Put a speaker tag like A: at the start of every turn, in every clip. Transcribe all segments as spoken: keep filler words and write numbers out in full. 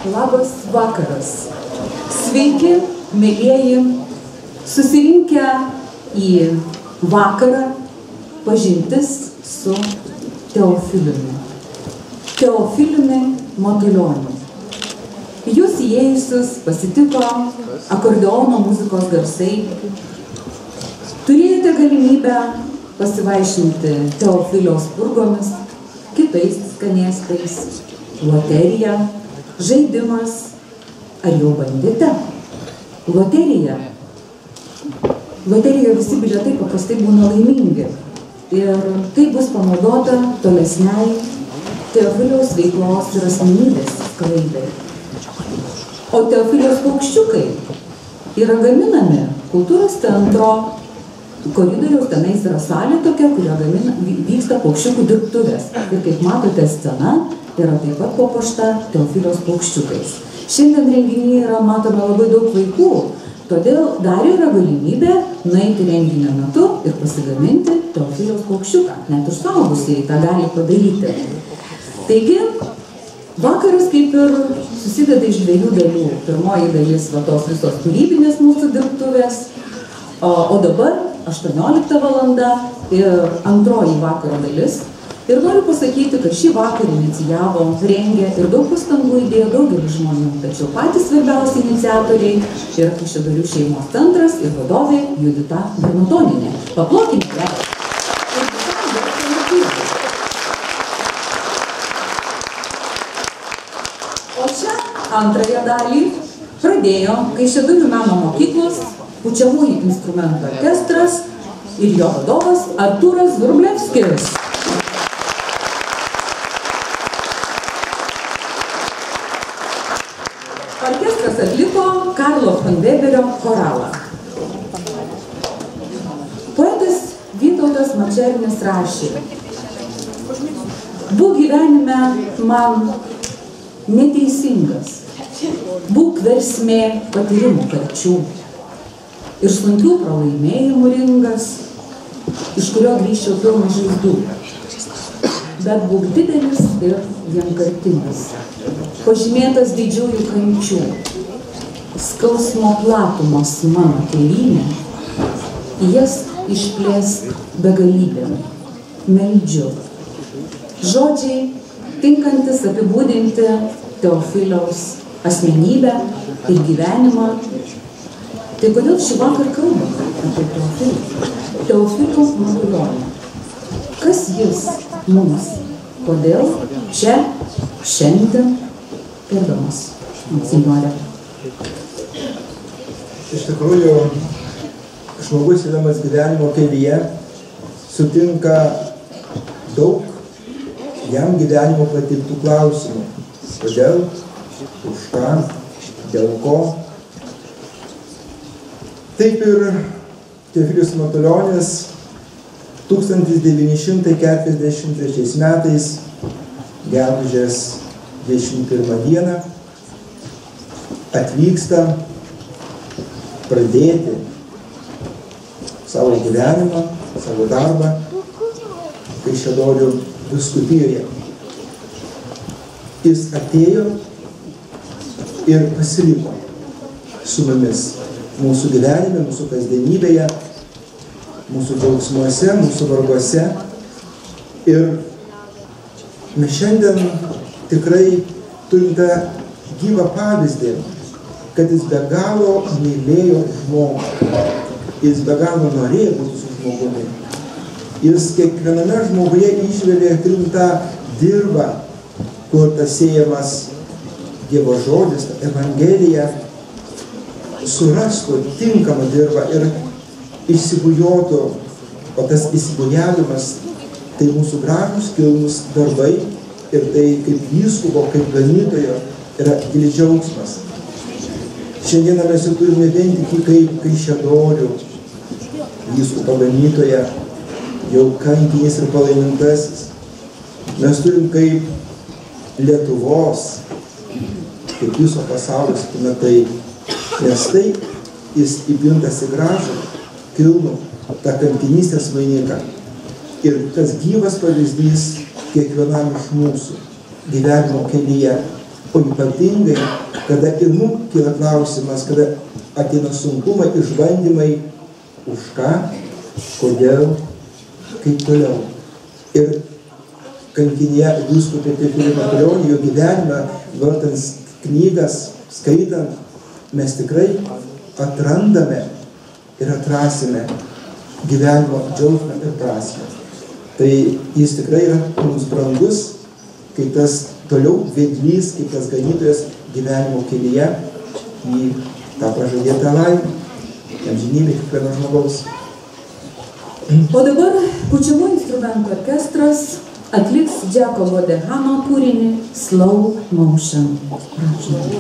A: labas vakaras. Sveiki, mėlieji, susirinkę į vakarą pažintis su Teofiliumi. Teofiliumi Matulioniu. Jūs įėjusius pasitiko akordeono muzikos garsai. Turėjote galimybę pasivaišinti Teofiliaus purgomis, kitais skanėstais, loterija, žaidimas, ar jau bandėte? Loterija. Loterijoje visi bilietai paprastai būna laimingi ir tai bus panaudota tolesniai Teofiliaus veiklos ir asmenybės sklaidai. O Teofiliaus paukščiukai yra gaminami kultūros centro koridoriaus, tenais yra salė tokia, kurioje gamina, vyksta paukščiukų dirbtuvės. Ir kaip matote, scena yra taip pat papuošta Teofiliaus paukščiukais. Šiandien renginyje yra matome labai daug vaikų, todėl dar yra galimybė nueiti renginio metu ir pasigaminti Teofiliaus paukščiuką. Net ir suaugusieji tą gali padaryti. Taigi, vakaras kaip ir susideda iš dviejų dalių. Pirmoji dalis va tos visos kūrybinės mūsų dirbtuvės, o, o dabar aštuoniolikta valanda ir antroji vakaro dalis. Ir noriu pasakyti, kad šį vakarą inicijavo, rengė ir daug pastangų įdėjo daugelis žmonių. Tačiau patys svarbiausi iniciatoriai yra Kaišiadorių šeimos centras ir vadovė Judita Bernatoninė. Paplokime ją. O čia antrąją dalį pradėjo Kaišiadorių meno mokyklos pučiamųjų instrumentų orkestras ir jo vadovas Artūras Vrublevskis. Orkestras atliko Karlo von Weberio choralą. Poetas Vytautas Mačernis rašė: būk gyvenime man neteisingas, būk versmė patyrimų karčių ir sunkių pralaimėjimų ringas, iš kurio grįžčiau pilna žaizdų. Bet būk didelis ir vienkartinis, pažymėtas didžiųjų kančių, skausmo platumos mano tėvynė, jas išplėsk begalybėm, meldžiu. Žodžiai tinkantis apibūdinti Teofiliaus asmenybę ir gyvenimą. Tai kodėl šį vakar kalbame apie Teofilį? Teofilių Matulionį. Kas jis mums? Kodėl čia, šiandien, gerbiamas monsinjore?
B: Iš tikrųjų, žmogus eidamas gyvenimo kelyje sutinka daug jam gyvenimo patirtų klausimų. Kodėl, už ką, dėl ko. Taip ir Teofilius Matulionis tūkstantis devyni šimtai keturiasdešimt trečiais metais, gegužės dvidešimt pirmą dieną, atvyksta pradėti savo gyvenimą, savo darbą Kaišiadorių vyskupijoje. Jis atėjo ir pasiliko su mumis mūsų gyvenime, mūsų kasdienybėje, mūsų džiaugsmuose, mūsų varguose. Ir mes šiandien tikrai turim tą gyvą pavyzdį, kad jis be galo mylėjo žmogų. Jis be galo norėjo būti su žmogumi. Jis kiekviename žmoguje išvelė tą dirvą, kur tas sėjamas Dievo žodis, Evangelija, surastų tinkamą dirvą ir išsibujotų. O tas įsibujavimas, tai mūsų gražūs, kilnūs darbai ir tai kaip vyskupo, kaip ganytojo yra gili džiaugsmas. Šiandieną mes jau turime vien tik kaip Kaišiadorių vyskupo ganytoją, jau kankinys ir palaimintasis. Mes turim kaip Lietuvos, kaip viso pasaulio, sakime, tai, nes tai jis įpintas į gražų, kilnų, tą kankinystės vainiką. Ir tas gyvas pavyzdys kiekvienam iš mūsų gyvenimo kelyje. o ypatingai, kada ir mums kyla klausimas, kada ateina sunkumai, išbandymai, už ką, kodėl, kaip toliau. Ir kankinėje vyskupė Teofilį Matulionį, jo gyvenimą, vartant knygas, skaitant, mes tikrai atrandame ir atrasime gyvenimo džiaugsmą ir prasmę. Tai jis tikrai yra mums brangus, kaip tas toliau vedlys, kaip tas ganytojas gyvenimo kelyje į tą pažadėtą laimę, amžinybę kiekvieno žmogaus.
A: O dabar pučiamųjų instrumentų orkestras atliks Giacomo Dehano kūrinį Slow Motion. Prašom.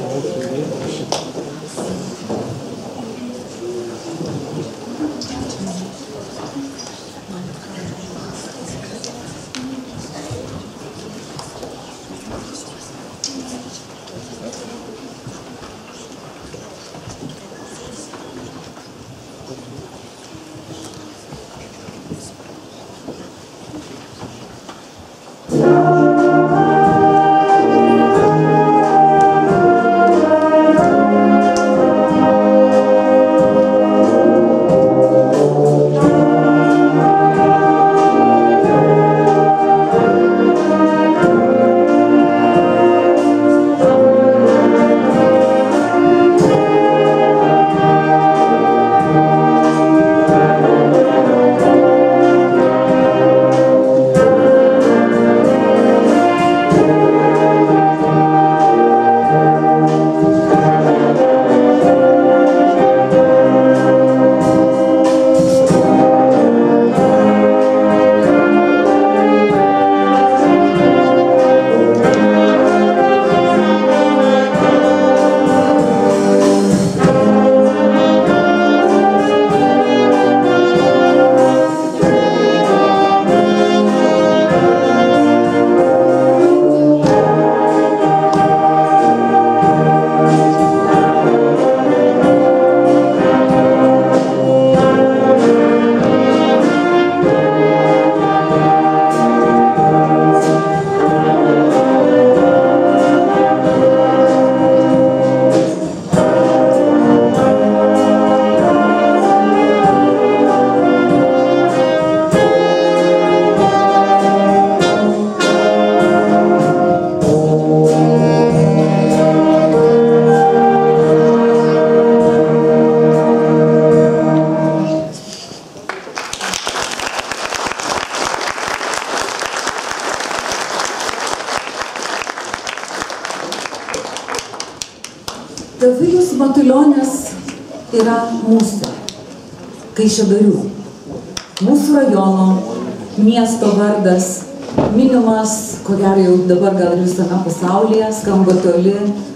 A: Teofilius Matulionis yra mūsų, Kaišiadorių, mūsų rajono, miesto vardas, minimas, ko gero jau dabar gal ir visame pasaulyje, skamba toli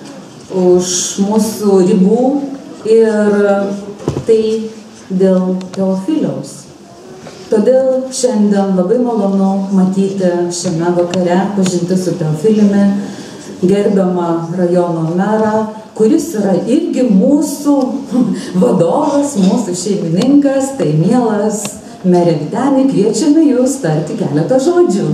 A: už mūsų ribų ir tai dėl Teofiliaus. Todėl šiandien labai malonu matyti šiame vakare, pažinti su Teofiliumi, gerbiamą rajono merą, kuris yra irgi mūsų vadovas, mūsų šeimininkas, tai mielas merė Vytenį, kviečiame jūs tarti keletą žodžių.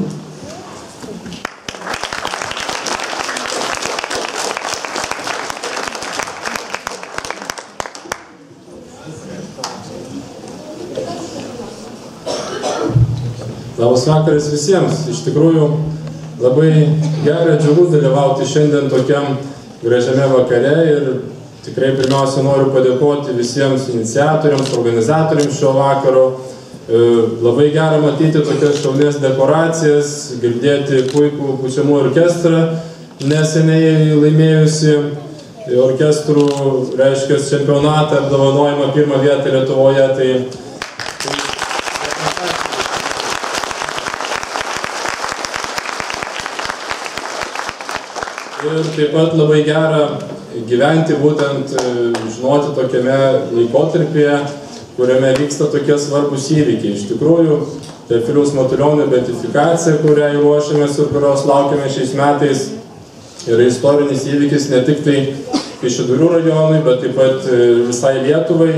C: Labas vakaras visiems. Iš tikrųjų, labai gera, džiugu dalyvauti šiandien tokiam gražiame vakare ir tikrai pirmiausia noriu padėkoti visiems iniciatoriams, organizatoriams šio vakaro. Labai gera matyti tokias šaunias dekoracijas, girdėti puikų pučiamų orkestrą, neseniai laimėjusi orkestrų, reiškia, čempionatą, apdovanojimą pirmą vietą Lietuvoje. Tai ir taip pat labai gera gyventi, būtent žinoti tokiame laikotarpyje, kuriame vyksta tokie svarbus įvykiai. Iš tikrųjų, Teofiliaus Matulionio beatifikacija, kuriai ruošiamės ir kurios laukiame šiais metais, yra istorinis įvykis ne tik tai Kaišiadorių rajonui, bet taip pat visai Lietuvai.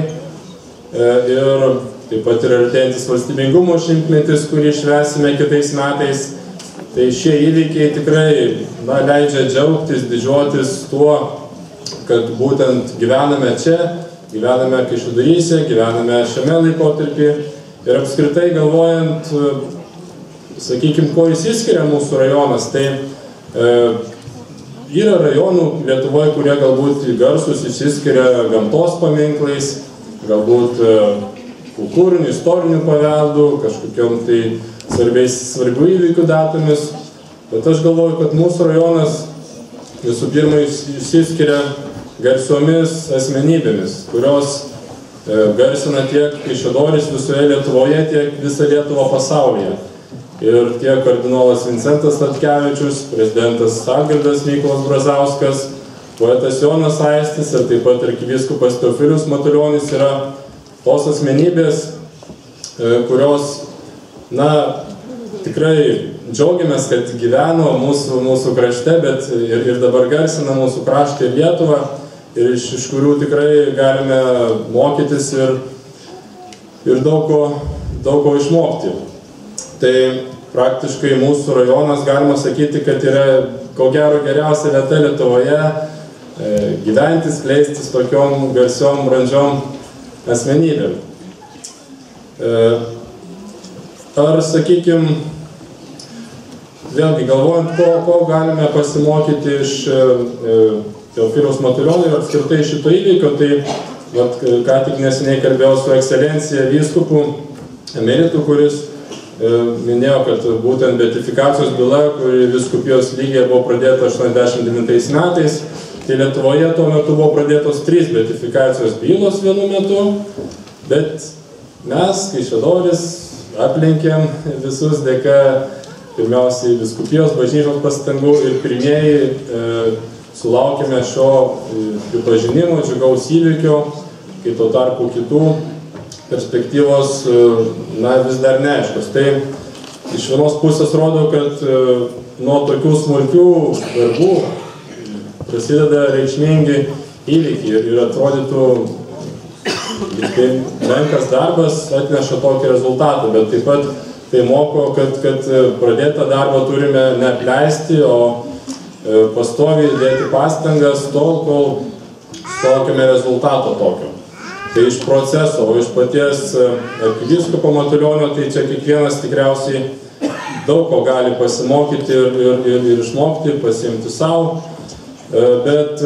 C: Ir taip pat ir artėjantis valstybingumo šimtmetis, kurį švęsime kitais metais. Tai šie įvykiai tikrai na, leidžia džiaugtis, didžiuotis tuo, kad būtent gyvename čia, gyvename Kaišiadoryse, gyvename šiame laikotarpyje ir apskritai galvojant, sakykime, ko išsiskiria mūsų rajonas, tai e, yra rajonų Lietuvoje, kurie galbūt garsus išsiskiria gamtos paminklais, galbūt e, kultūrinių, istorinių paveldų, kažkokiom tai svarbiais, svarbių įvykių datomis, bet aš galvoju, kad mūsų rajonas visų pirma išsiskiria garsiomis asmenybėmis, kurios e, garsina tiek Kaišiadorys visoje Lietuvoje, tiek visą Lietuvą pasaulyje. Ir tiek kardinolas Vincentas Statkevičius, prezidentas Algirdas Mykolas Brazauskas, poetas Jonas Aistis ir taip pat arkivyskupas Teofilius Matulionis yra tos asmenybės, e, kurios na, tikrai džiaugiamės, kad gyveno mūsų, mūsų krašte, bet ir, ir dabar garsina mūsų kraštą ir Lietuvą, ir iš, iš kurių tikrai galime mokytis ir, ir daug ko, daug ko išmokti. Tai praktiškai mūsų rajonas, galima sakyti, kad yra ko gero geriausia vieta Lietuvoje e, gyventis, leistis tokiom garsiom, brandžiom asmenybėm. E, Ar, sakykime, vėlgi galvojant, ko, ko galime pasimokyti iš e, Teofiliaus Matulionio ir apskritai šito įvykio, tai vat, ką tik neseniai kalbėjau su ekscelencija vyskupu emeritu, kuris e, minėjo, kad būtent beatifikacijos byla, kuri vyskupijos lygyje buvo pradėta aštuoniasdešimt devintais metais, tai Lietuvoje tuo metu buvo pradėtos trys beatifikacijos bylos vienu metu, bet mes, Kaišiadorys, aplenkėm visus dėka pirmiausiai vyskupijos bažnyčios pastangų ir pirmieji e, sulaukėme šio e, pripažinimo, džiugaus įvykio, kai tuo tarpu kitų perspektyvos e, na, vis dar neaiškios. Tai iš vienos pusės rodo, kad e, nuo tokių smulkių darbų prasideda reikšmingi įvykiai ir, ir atrodytų tai menkas darbas atneša tokį rezultatą, bet taip pat tai moko, kad, kad pradėtą darbą turime neapleisti, o pastoviai dėti pastangas tol, kol sulaukime rezultato tokio. Tai iš proceso, o iš paties arkivyskupo Matulionio, tai čia kiekvienas tikriausiai daug ko gali pasimokyti ir, ir, ir, ir išmokti, pasiimti savo, bet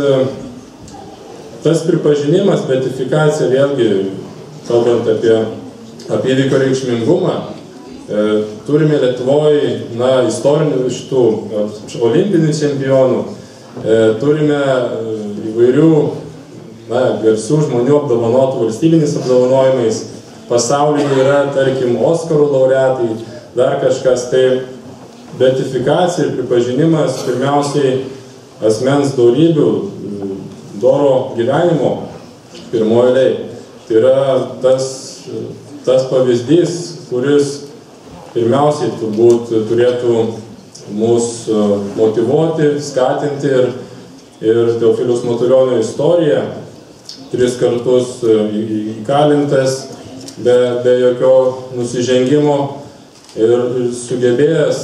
C: tas pripažinimas, beatifikacija, vėlgi, kalbant apie, apie įvykio reikšmingumą, e, turime Lietuvoje, na, istorinių šitų olimpinių čempionų, e, turime įvairių, na, garsių žmonių apdovanotų valstybiniais apdovanojimais, pasaulyje yra, tarkim, Oskarų laureatai, dar kažkas, tai beatifikacija ir pripažinimas pirmiausiai asmens dorybių, doro gyvenimo pirmoji eilėj. Tai yra tas, tas pavyzdys, kuris pirmiausiai turbūt turėtų mus motyvuoti, skatinti ir, ir Teofiliaus Matulionio istorija, tris kartus įkalintas, be, be jokio nusižengimo ir, ir sugebėjęs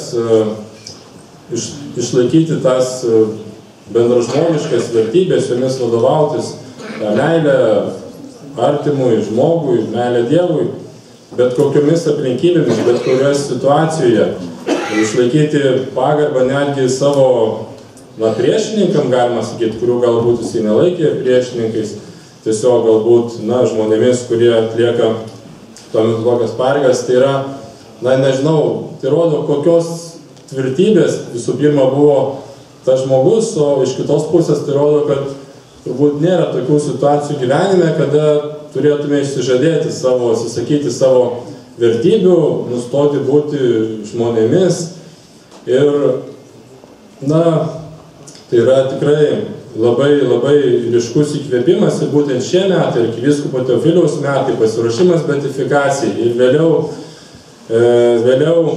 C: iš, išlaikyti tas bendražmogiškas vertybės, jomis vadovautis, meilę artimui žmogui, meilę Dievui, bet kokiomis aplinkybėmis, bet kurioje situacijoje, išlaikyti pagarbą netgi savo na, priešininkam, galima sakyti, kurių galbūt jisai nelaikė priešininkais, tiesiog galbūt na, žmonėmis, kurie atlieka tuomet tokias pareigas, tai yra, na nežinau, tai rodo, kokios tvirtybės visų pirma buvo tas žmogus, o iš kitos pusės tai rodo, kad turbūt nėra tokių situacijų gyvenime, kada turėtume išsižadėti savo, atsisakyti savo vertybių, nustoti būti žmonėmis. Ir, na, tai yra tikrai labai, labai ryškus įkvėpimas ir būtent šie metai, arkivyskupo Teofiliaus metai, pasiruošimas beatifikacijai ir vėliau, e, vėliau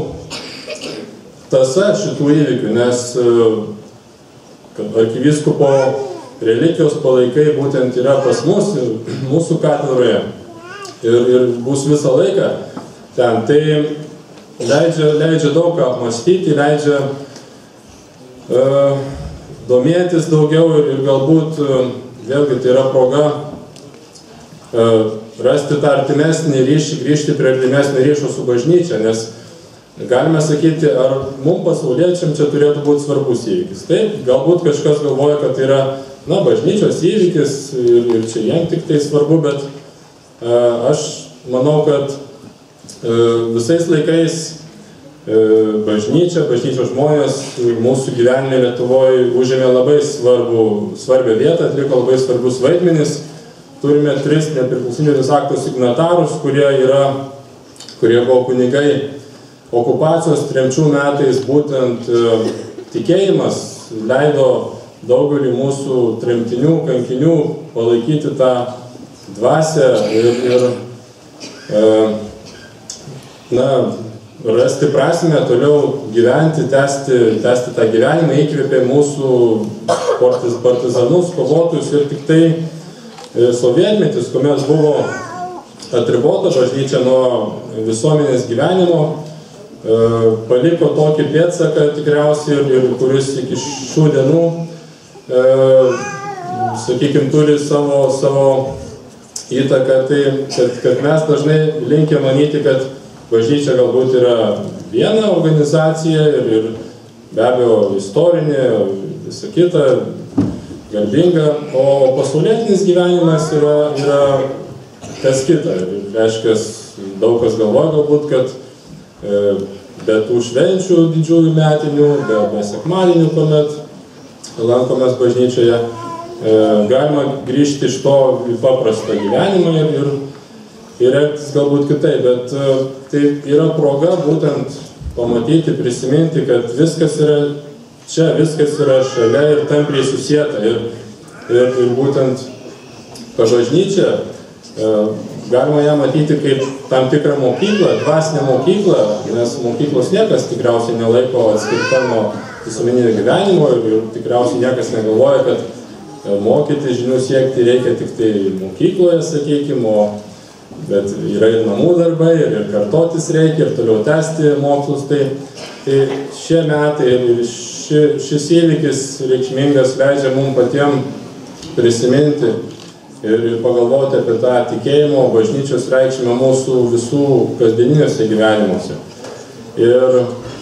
C: tąsa šitų įvykių, nes arkivyskupo relikijos palaikai būtent yra pas mus, mūsų katedroje ir, ir bus visą laiką ten. Tai leidžia, leidžia daug ką apmąstyti, leidžia uh, domėtis daugiau ir, ir galbūt uh, vėlgi tai yra proga uh, rasti tą artimesnį ryšį, grįžti prie artimesnį ryšio su bažnyčia, nes galime sakyti, ar mums pasauliečiam čia turėtų būti svarbus įvykis. Taip, galbūt kažkas galvoja, kad tai yra, na, bažnyčios įvykis ir, ir čia jiem tik tai svarbu, bet e, aš manau, kad e, visais laikais e, bažnyčia, bažnyčios žmonės mūsų gyvenime Lietuvoje užėmė labai svarbu, svarbią vietą, atliko labai svarbus vaidmenis. Turime tris nepriklausomybės akto signatarus, kurie yra, kurie buvo kunigai okupacijos tremčių metais. Būtent e, tikėjimas leido daugelį mūsų tremtinių, kankinių palaikyti tą dvasią ir, ir e, na, rasti prasmę toliau gyventi, tęsti, tęsti tą gyvenimą, įkvėpė mūsų partiz, partizanus, kovotojus ir tik tai sovietmetis, kuomet buvo atribota bažnyčia nuo visuomenės gyvenimo, paliko tokį pėdsaką tikriausiai, ir, ir kuris iki šių dienų, sakykime, turi savo, savo įtaką, tai kad, kad mes dažnai linkę manyti, kad bažnyčia galbūt yra viena organizacija ir, ir be abejo istorinė, visa kita, garbinga, o pasaulietinis gyvenimas yra, yra kas kita. Reiškia, daug kas galvoja galbūt, kad e, be tų švenčių didžiųjų metinių, be, be sekmadienių, kuomet lankomės bažnyčioje, e, galima grįžti iš to į paprastą gyvenimą ir, ir, ir elgtis galbūt kitaip, bet e, tai yra proga būtent pamatyti, prisiminti, kad viskas yra čia, viskas yra šalia ir tampriai susieta. Ir, ir, ir būtent bažnyčia, e, galima ją matyti kaip tam tikrą mokyklą, dvasinę mokyklą, nes mokyklos niekas tikriausiai nelaiko atskirta nuo visuomeninio gyvenimo ir, ir tikriausiai niekas negalvoja, kad e, mokyti žinių siekti reikia tik tai mokykloje, sakykime, o, bet yra ir namų darbai, ir, ir kartotis reikia, ir toliau tęsti mokslus. Tai, tai šie metai ir ši, šis įvykis reikšmingas leidžia mums patiems prisiminti ir, ir pagalvoti apie tą tikėjimo bažnyčios reikšmę mūsų visų kasdieniniuose gyvenimuose. Ir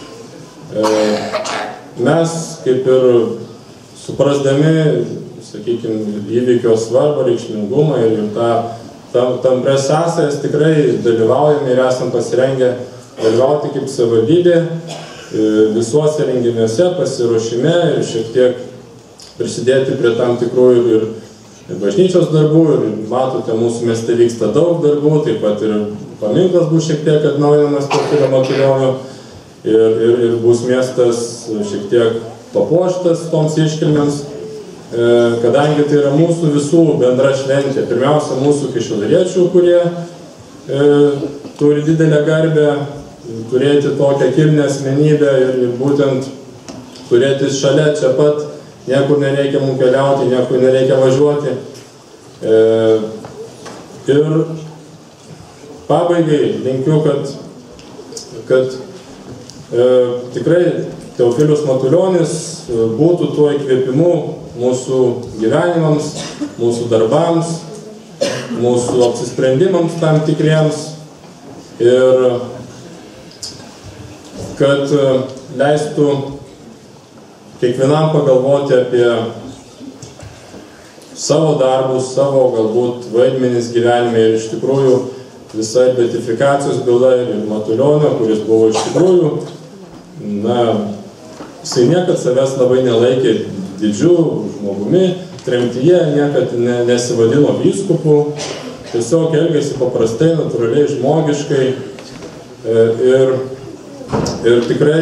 C: e, mes kaip ir suprasdami, sakykime, įvykio svarbą, reikšmingumą ir, ir tą tam, tampres sąsajas tikrai dalyvaujame ir esam pasirengę dalyvauti kaip savivaldybė visuose renginiuose, pasiruošime ir šiek tiek prisidėti prie tam tikrų ir, ir bažnyčios darbų. Ir matote, mūsų mieste vyksta daug darbų, taip pat ir paminklas bus šiek tiek atnaujinamas Teofilio Matulionio ir, ir, ir bus miestas šiek tiek papuoštas toms iškilmėms, kadangi tai yra mūsų visų bendra šventė. Pirmiausia, mūsų kaišiadoriečių, kurie e, turi didelę garbę turėti tokią kilnią asmenybę ir, ir būtent turėti šalia čia pat, niekur nereikia mums keliauti, niekur nereikia važiuoti. E, ir pabaigai linkiu, kad, kad e, tikrai Teofilius Matulionis būtų tuo įkvėpimu mūsų gyvenimams, mūsų darbams, mūsų apsisprendimams tam tikriems ir kad leistų kiekvienam pagalvoti apie savo darbus, savo galbūt vaidmenis gyvenime ir iš tikrųjų visa beatifikacijos byla ir Matulionio, kuris buvo iš tikrųjų, na, jisai niekad savęs labai nelaikė didžiu žmogumi, tremtyje niekad ne, nesivadino vyskupu, tiesiog elgėsi paprastai, natūraliai, žmogiškai ir, ir tikrai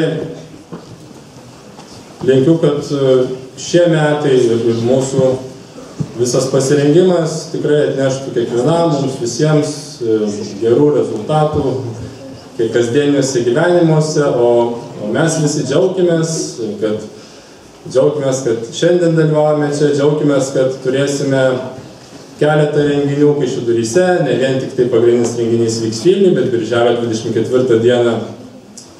C: linkiu, kad šie metai ir, ir mūsų visas pasirengimas tikrai atneštų kiekvienam, mums visiems gerų rezultatų kasdieniuose gyvenimuose, o, o mes visi džiaukimės, kad Džiaugimės, kad šiandien dalyvavome čia, džiaugimės, kad turėsime keletą renginių Kaišiadoryse, ne vien tik tai pagrindinis renginys vyks Vilniuje, bet birželio dvidešimt ketvirtą dieną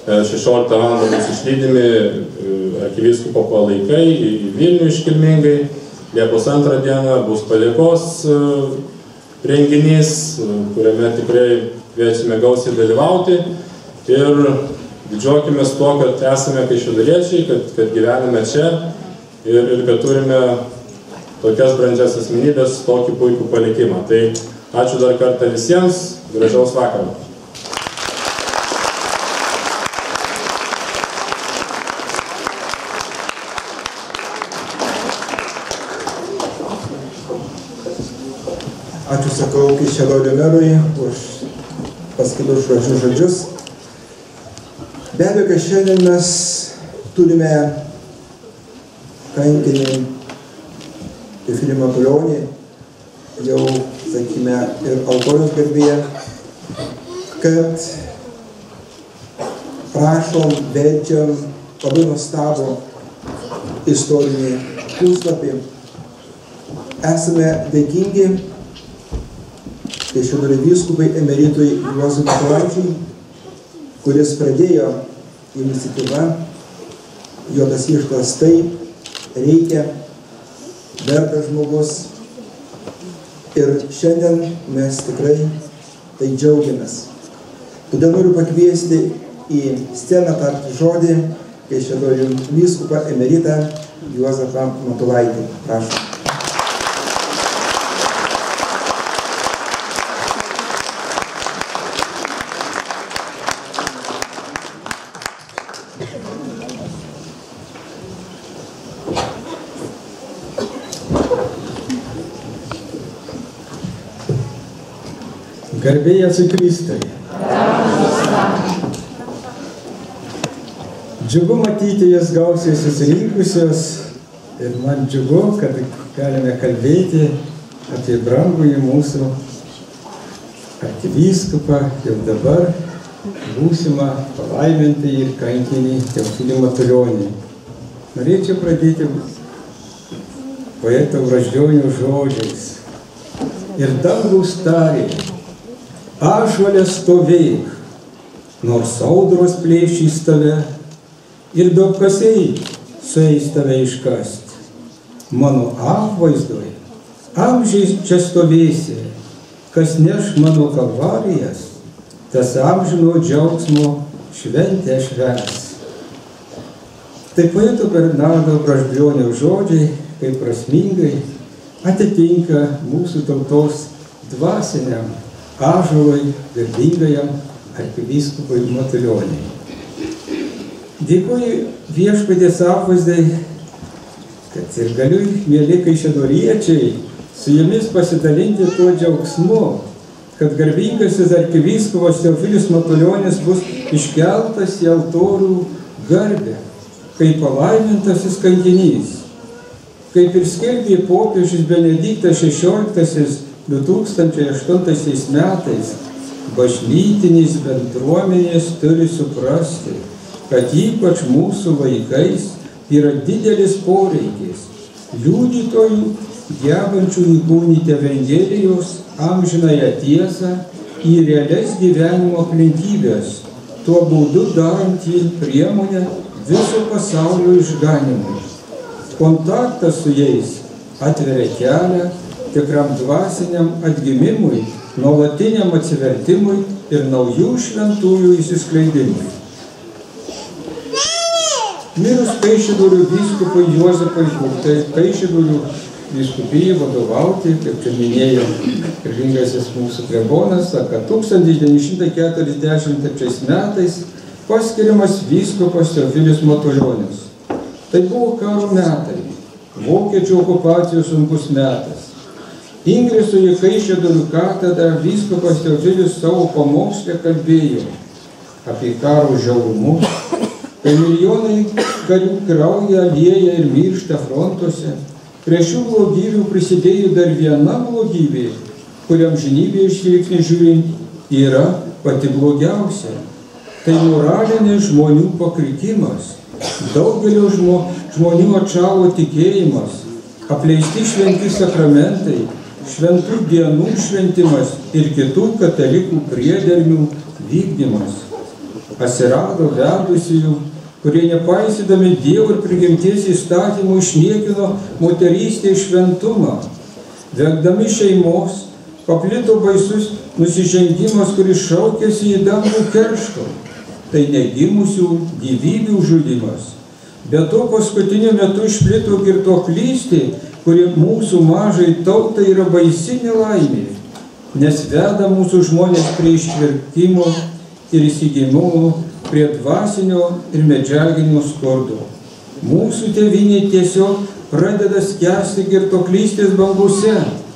C: šešioliktą valandą bus išlydimi arkivyskupo palaikai į Vilnių iškilmingai. Liepos antrą dieną bus padėkos renginys, kuriame tikrai kviečiame gausiai dalyvauti. Ir didžiuokimės tuo, kad esame kaišiadoriečiai, kad, kad gyvename čia ir, ir kad turime tokias brandžias asmenybės, tokį puikų palikimą. Tai ačiū dar kartą visiems, gražaus vakaro.
B: Ačiū sakau Kaišiadorių merui už pasakytus gražius žodžius. Be abejo, kad šiandien mes turime kankinį Teofilį Matulionį, jau, sakykime, ir altoriaus garbėje, kad prašom, verčiam labai nuostabų istorinį puslapį. Esame dėkingi Kaišiadorių vyskupui emeritui Juozui Matulaičiui, kuris pradėjo iniciatyvą, jo tas ištas taip, reikia, vertas žmogus. Ir šiandien mes tikrai tai džiaugiamės. Todėl noriu pakviesti į sceną tarti žodį Kaišiadorių vyskupą emeritą Juozapą Matulaitį. Prašau.
D: Garbė Jėzui Kristui. Džiugu matyti jas gausiai susirinkusios ir man džiugu, kad galime kalbėti apie brangųjį mūsų arkivyskupą, jau dabar būsimą palaimintą ir kankinį Teofilį Matulionį. Norėčiau pradėti poeto Brazdžionio žodžiais. Ir dangus tarė, ąžuole stovėk, nors audros plėšys tave ir duobkasiai sueis tave iškast. Mano apvaizdoj amžiais čia stovėsi, kas neš mano kalvarijas, tas amžino džiaugsmo šventę švęs. Tai poeto Bernardo Brazdžionio žodžiai, kaip prasmingai, atitinka mūsų tautos dvasiniam ąžuolui, garbingajam arkivyskupui Matulioniui. Dėkoju viešpaties apvaizdai, kad ir galiu, mieli kaišiadoriečiai, su jumis pasidalinti tuo džiaugsmu, kad garbingasis arkivyskupas Teofilis Matulionis bus iškeltas į altorių garbę, kaip palaimintasis kankinys. Kaip ir skelbė popiežius Benediktas šešioliktasis du tūkstančiai aštuntaisiais metais, bažnytinės bendruomenės turi suprasti, kad ypač mūsų laikais yra didelis poreikis liudytojų, gebančių įkūnyti Evangelijos amžinąją tiesą į realias gyvenimo aplinkybės, tuo būdu darant jį priemonę viso pasaulio išganimui. Kontaktas su jais atveria kelią tikram dvasiniam atgimimui, nuolatiniam atsivertimui ir naujų šventųjų įsiskleidimui. Mirus Kaišiadorių vyskupui Juozapui Gurtai, Kaišiadorių vyskupijai vadovauti, kaip čia minėjo garbingasis mūsų klebonas, kad tūkstantis devyni šimtai keturiasdešimt trečiais metais paskiriamas vyskupas Teofilis Matulionis. Tai buvo karo metai, vokiečių okupacijos sunkus metas. Ingresu į Kaišiadorių katedrą vyskupas Teofilis savo pamokslę kalbėjo apie karo žiaurumus, kai milijonai karių kraują lieja ir miršta frontuose. Prie šių blogybių prisidėjo dar viena blogybė, kuriam žinybė išvilgsnį žiūrint yra pati blogiausia. Tai moralinis žmonių pakrikimas. Daugelio žmonių atšalo tikėjimas, apleisti šventi sakramentai, šventų dienų šventimas ir kitų katalikų priedermių vykdymas. Atsirado vedusiųjų, kurie nepaisydami Dievo ir prigimties įstatymų išniekino moterystę ir šventumą. Vengdami šeimos, paplito baisus nusižengimas, kuris šaukėsi į dangų keršto. Tai negimusių gyvybių žudymas. Be to paskutiniu metu išplito girtuoklystė, kuri mūsų mažai tautai yra baisi nelaimė, nes veda mūsų žmonės prie ištvirkimo ir įsigimimo, prie dvasinio ir medžiaginio skurdo. Mūsų tėvynė tiesiog pradeda skęsti girtuoklystės bangose.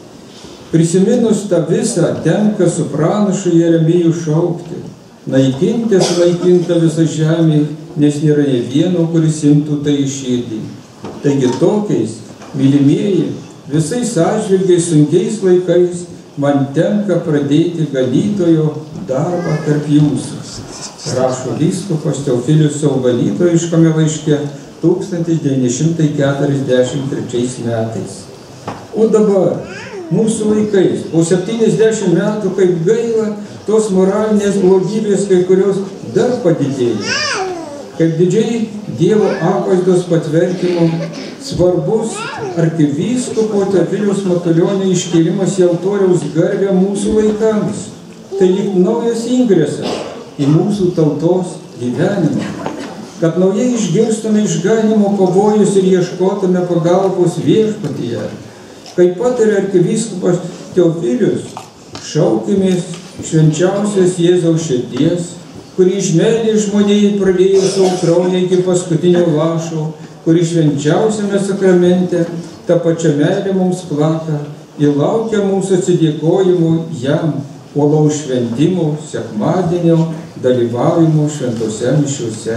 D: Prisiminus tą visą, tenka su pranašu Jeremiju šaukti: naikinti sunaikinta visa žemė, nes nėra nė vieno, kuris imtų tai į širdį. Taigi tokiais, mylimieji, visais atžvilgiais sunkiais laikais man tenka pradėti ganytojo darbą tarp jūsų. Rašo vyskupas Teofilius savo ganytojiškame laiške tūkstantis devyni šimtai keturiasdešimt trečiais metais. O dabar, mūsų laikais, po septyniasdešimt metų, kaip gaila, tos moralinės blogybės kai kurios dar padidėjo. Kaip didžiai Dievo apvaizdos patvirtimo svarbus arkivyskupo Teofiliaus Matulionio iškėlimas į altoriaus garbę mūsų laikams. Tai lyg naujas ingresas į mūsų tautos gyvenimą. Kad naujai išgirstume išganimo pavojus ir ieškotume pagalbos viešpatyje. Kaip pataria arkivyskupas Teofilius, šaukimės švenčiausios Jėzaus širdies, kuri iš meilės žmonijai praliejo savo kraują iki paskutinio lašo, kuri švenčiausiame sakramente tą pačią meilę mums plaka ir laukia mūsų atsidėkojimo jam, uolaus šventimo, sekmadienio, dalyvavimo šventose mišiose.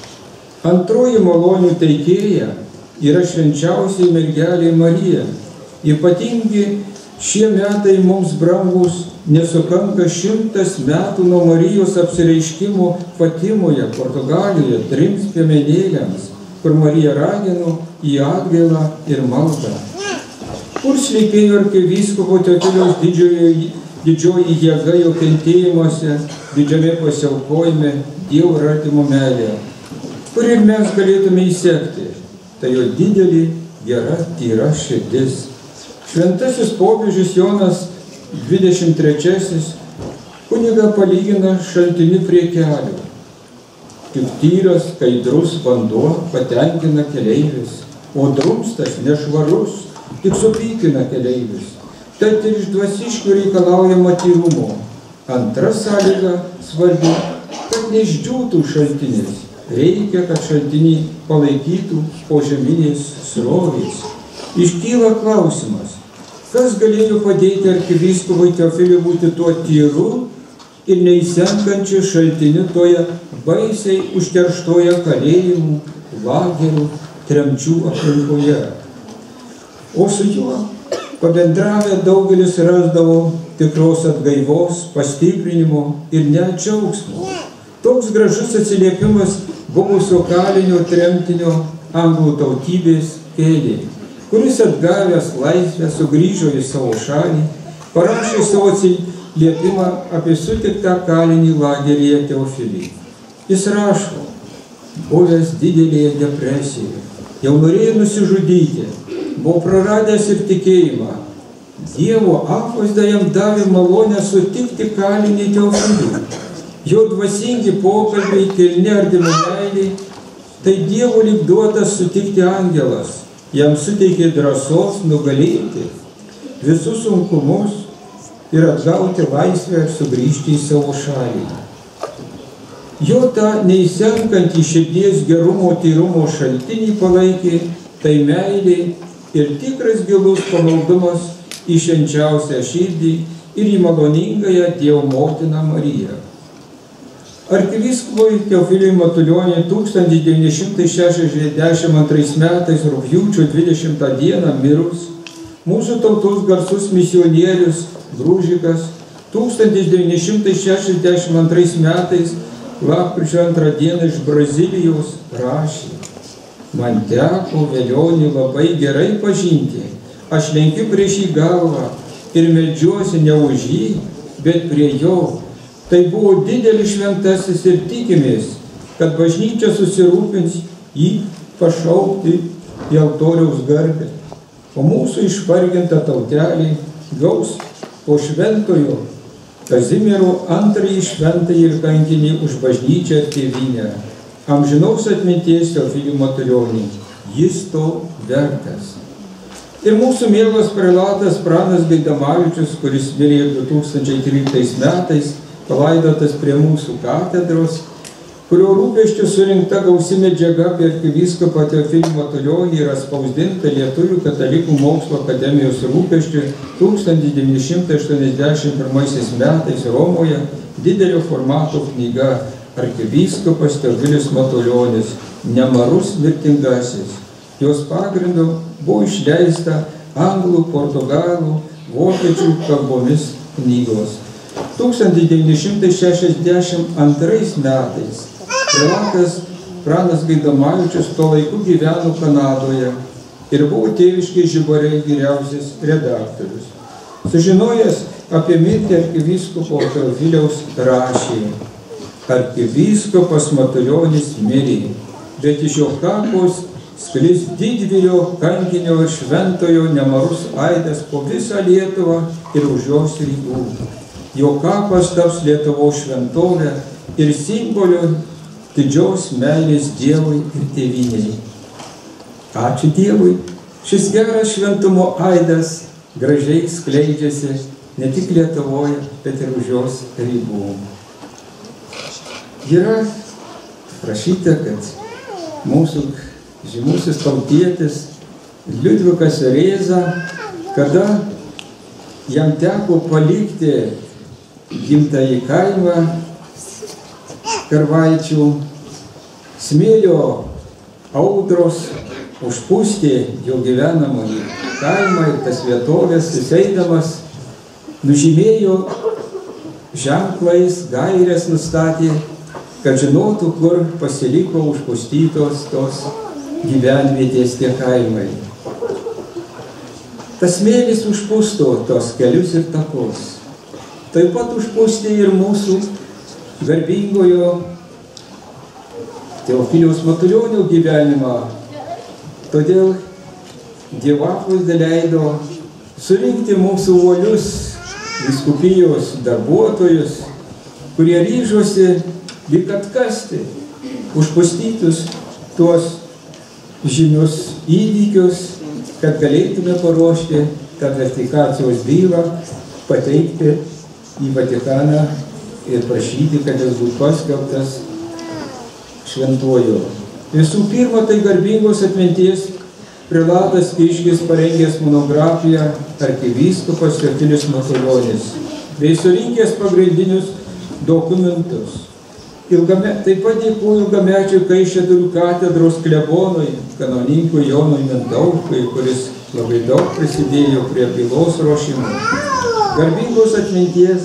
D: Antroji malonių teikėja yra švenčiausiai mergelė Marija. Ypatingi šie metai mums brangus, nesukanka šimtas metų nuo Marijos apsireiškimo Fatimoje, Portugalijoje, trims piemenėliams, kur Marija ragino į atgailą ir maldą. Kur slypėjo arkivyskupo Teofiliaus didžioji, didžioji jėga jo kentėjimuose, didžiame pasiaukojime, Dievo ir artimo meilėje, kur ir mes galėtume įsekti, tai jo didelį, gera, tyra širdis. Šventasis popiežius Jonas dvidešimt trečiasis kunigą palygina šaltiniu prie kelio. Tik tyras, skaidrus vanduo patenkina keleivis, o drumstas, nešvarus, tik supykina keleivis. Tad ir iš dvasiškių reikalaujama tyrumo. Antra sąlyga svarbi, kad neišdžiūtų šaltinis. Reikia, kad šaltinį palaikytų požeminės srovės. Iškyla klausimas, kas galėjo padėti arkivyskupui Teofiliui būti tuo tyru ir neįsenkančiu šaltiniu toje baisiai užterštoje kalėjimų, lagerių, tremčių aplinkoje. O su juo pabendravę daugelis rasdavo tikros atgaivos, pastiprinimo ir net džiaugsmo. Toks gražus atsiliepimas buvusio kalinio tremtinio anglų tautybės Kelly, kuris atgavęs laisvę sugrįžo į savo šalį, parašė savo atsiliepimą apie sutiktą kalinį lageryje Teofilį. Jis rašo: buvęs didelėje depresijoje, jau norėjo nusižudyti, buvo praradęs ir tikėjimą. Dievo apvaizda jam davė malonę sutikti kalinį Teofilį. Jo dvasingi pokalbiai, kilni artimų meiliai, tai Dievo lyg duotas sutikti angelas. Jam suteikė drąsos nugalėti visus sunkumus ir atgauti laisvę ir sugrįžti į savo šalį. Jo tą neįsenkantį širdies gerumo, tyrumo šaltinį palaikė tai meilė ir tikras gilus pamaldumas į švenčiausią širdį ir į maloningąją Dievo motiną Mariją. Arkivyskupui Teofiliui Matulioniui tūkstantis devyni šimtai šešiasdešimt antrais metais rugpjūčio dvidešimtą dieną mirus, mūsų tautos garsus misionierius Grūžikas tūkstantis devyni šimtai šešiasdešimt antrais metais lapkričio antrą dieną iš Brazilijos rašė: man teko Velionį labai gerai pažinti, aš lenkiu prieš jį galvą ir meldžiuosi ne už jį, bet prie jo. Tai buvo didelis šventasis ir tikimės, kad bažnyčia susirūpins jį pašaukti į altoriaus garbę, o mūsų išvarginta tautelė gaus po šventojo Kazimiero antrąjį šventąjį ir kankinį už bažnyčią ir tėvynę. Amžinos atminties Teofilių Matulionį. Jis to vertas. Ir mūsų mielas prelatas pranas Gaidamavičius, kuris mirė du tūkstančiai tryliktais metais, palaidotas prie mūsų katedros, kurio rūpesčių surinkta gausi medžiaga apie arkivyskupą Teofilių Matulionį yra spausdinta Lietuvių katalikų mokslo akademijos rūpesčių tūkstantis devyni šimtai aštuoniasdešimt pirmaisiais metais Romoje didelio formato knyga Arkivyskupas Teofilius Matulionis, nemarus mirtingasis. Jos pagrindu buvo išleista anglų, portugalų, vokiečių kalbomis knygos. tūkstantis devyni šimtai šešiasdešimt antrais metais prelatas pranas Gaidamavičius tuo laiku gyveno Kanadoje ir buvo tėviškai Žiburiai vyriausias redaktorius. Sužinojęs apie mirtį arkivyskupo Teofiliaus rašė: Arkivyskupas Matulionis mirė, bet iš jo kapos sklis didvyrio, kankinio ir šventojo nemarus aidas po visą Lietuvą ir už jos ribų. Jo kapas taps Lietuvos šventovė ir simboliu didžios meilės Dievui ir tėvynei. Ačiū Dievui, šis geras šventumo aidas gražiai skleidžiasi ne tik Lietuvoje, bet ir už jos ribų. Yra prašyta, kad mūsų žymusis tautietis Liudvikas Rėza, kada jam teko palikti gimtąjį kaimą Karvaičių, smėlio audros užpustė jo gyvenamąjį kaimą ir tas vietovės, jis eidamas nužymėjo ženklais, gairės nustatė, kad žinotų, kur pasiliko užpustytos tos gyvenvietės tie kaimai. Tas smėlis užpusto tos kelius ir takus. Taip pat užpustė ir mūsų garbingojo Teofiliaus Matulionio gyvenimą. Todėl Dievapvaizda leido surinkti mūsų uolius vyskupijos darbuotojus, kurie ryžosi lyg atkasti užpustytus tuos žymius įvykius, kad galėtume paruošti tą beatifikacijos bylą, pateikti į Vatikaną ir prašyti, kad jis būtų paskelbtas šventuoju. Visų pirma, tai garbingos atminties prelatas Kiškis parengęs monografiją Arkivyskupas Teofilius Matulionis, bei surinkęs pagrindinius dokumentus. Ilgame, taip pat dėkuoju ilgamečiui Kaišiadorių katedros klebonui, kanoninkui Jonui Mindaugui, kuris labai daug prisidėjo prie bylos ruošimo. Garbingos atminties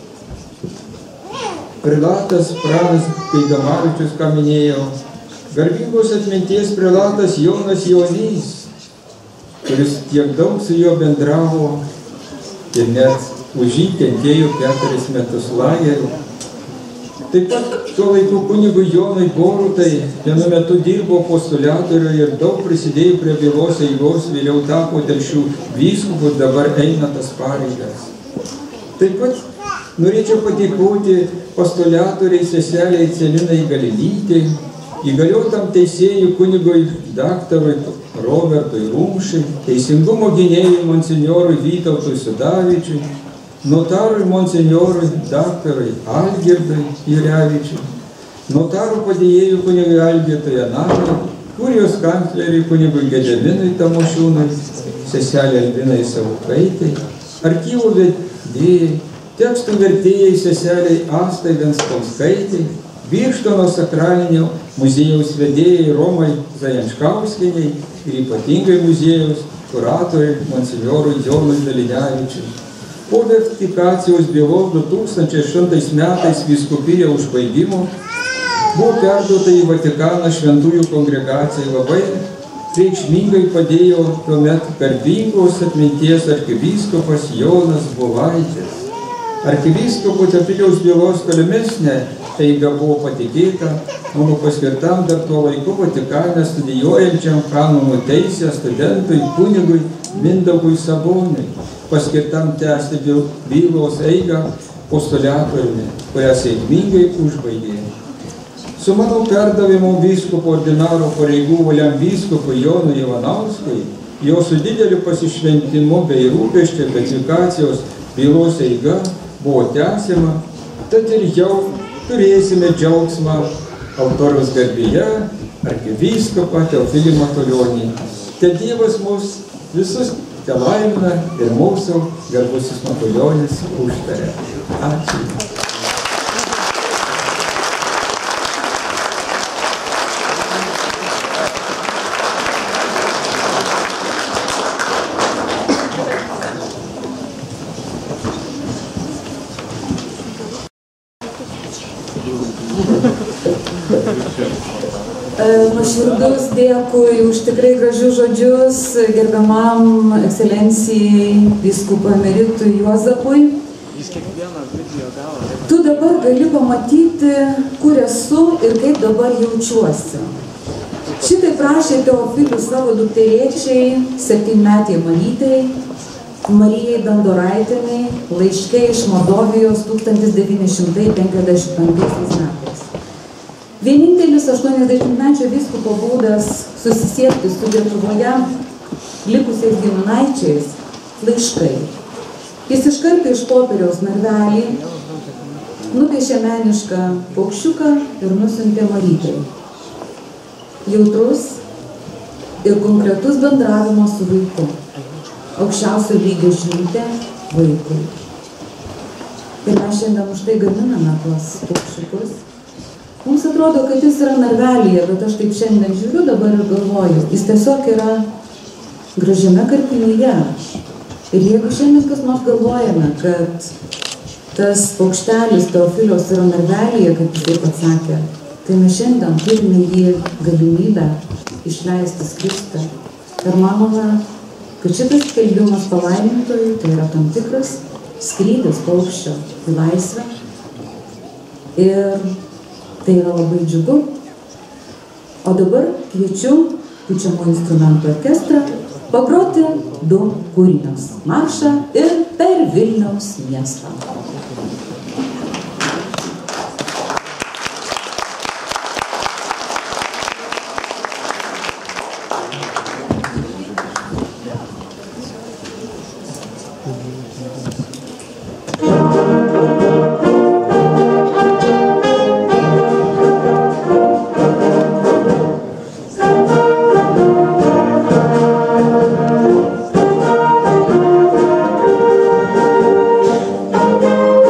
D: prelatas pranas Gaidamavičius, ką minėjau. Garbingos atminties prelatas Jonas Jonys, kuris tiek daug su juo bendravo ir net už jį kentėjo keturis metus lagerių. Taip pat tuo laiku kunigui Jonui Borutai vienu metu dirbo postuliatoriu ir daug prisidėjo prie bylos eigos, vėliau tapo Telšių vyskupu, dabar eina tas pareigas. Taip pat norėčiau padėkoti postuliatoriai seseliai Celinai Galilytei, įgaliotam teisėjui kunigui daktarui Robertui Rumšai, teisingumo gynėjui monsinjorui Vytautui Sudavičiui, notarui monsinjorui daktarui Algirdui Jurevičiui, notarų padėjėjų kunigui Algirdui Ananui, kurijos kancleriui kunigui Gedeminui Tamošiūnui, seselė Albinai Savukaitai, archyvų vedėjai, tekstų vertėjai seseliai Astai Venskauskaitai, Birštono sakralinio muziejaus vedėjai Romai Zajančkauskieniai ir ypatingai muziejaus kuratoriai monsinjorui Jonui Dalinevičiui. Po beatifikacijos bylos du tūkstančiai aštuntais metais vyskupija užbaigimo buvo perduota į Vatikaną šventųjų kongregacijai. Labai reikšmingai padėjo tuomet garbingos atminties arkivyskupas Jonas Bulaitis. Arkivyskupo Teofiliaus bylos tolimesnė eiga buvo patikėta mano paskirtam dar tuo laiku Vatikane studijuojančiam kanonų teisę studentui kunigui Mindaugui Saboniui, paskirtam tęsti bylos eigą postoliatoriumi, kurią sėkmingai užbaigė. Su mano perdavimu vyskupo ordinaro pareigų valiam vyskupui Jonui Ivanauskui, jo su dideliu pasišventimu bei rūpesčiu betifikacijos bylos eiga buvo tęsiama, tad ir jau turėsime džiaugsmą altoriaus garbėje arkivyskupą Teofilį Matulionį. Te Dievas mus visus te laimina ir mūsų garbusis Matulionis užtaria. Ačiū.
A: Nuoširdus dėkui už tikrai gražius žodžius gerbiamam ekscelencijai vyskupui emeritui Juozapui. Tu dabar gali pamatyti, kur esu ir kaip dabar jaučiuosi. Šitai prašė Teofilius savo dukterėčiai, septynmetei Marytei, Marijai Dandoraitienei, laiške iš Mordovijos tūkstantis devyni šimtai penkiasdešimt penktaisiais metais. Vienintelis aštuoniasdešimtmečio vyskupo būdas susisiekti su Lietuvoje likusiais giminaičiais – laiškai. Jis iškarpė iš popieriaus narvelį, nupiešė menišką paukščiuką ir nusiuntė Marytei. Jautrus ir konkretus bendravimas su vaiku. Aukščiausio lygio žinutė vaikui. Ir mes šiandien už tai gaminame tuos paukščiukus. Mums atrodo, kad jis yra narvelyje, bet aš taip šiandien žiūriu dabar ir galvoju, jis tiesiog yra gražiame karpinyje. Ir jeigu šiandien kas nors galvojame, kad tas paukštelis Teofiliaus yra narvelyje, kaip jis taip atsakė, tai mes šiandien turime jį galimybę išleisti skristi. Ir manome, kad šitas skelbimas palaimintojui tai yra tam tikras skrydis paukščio į laisvę. Ir tai yra labai džiugu. O dabar kviečiu pučiamųjų instrumentų orkestrą pagroti du kūrinius – Maršą ir Per Vilniaus miestą.
E: Thank you.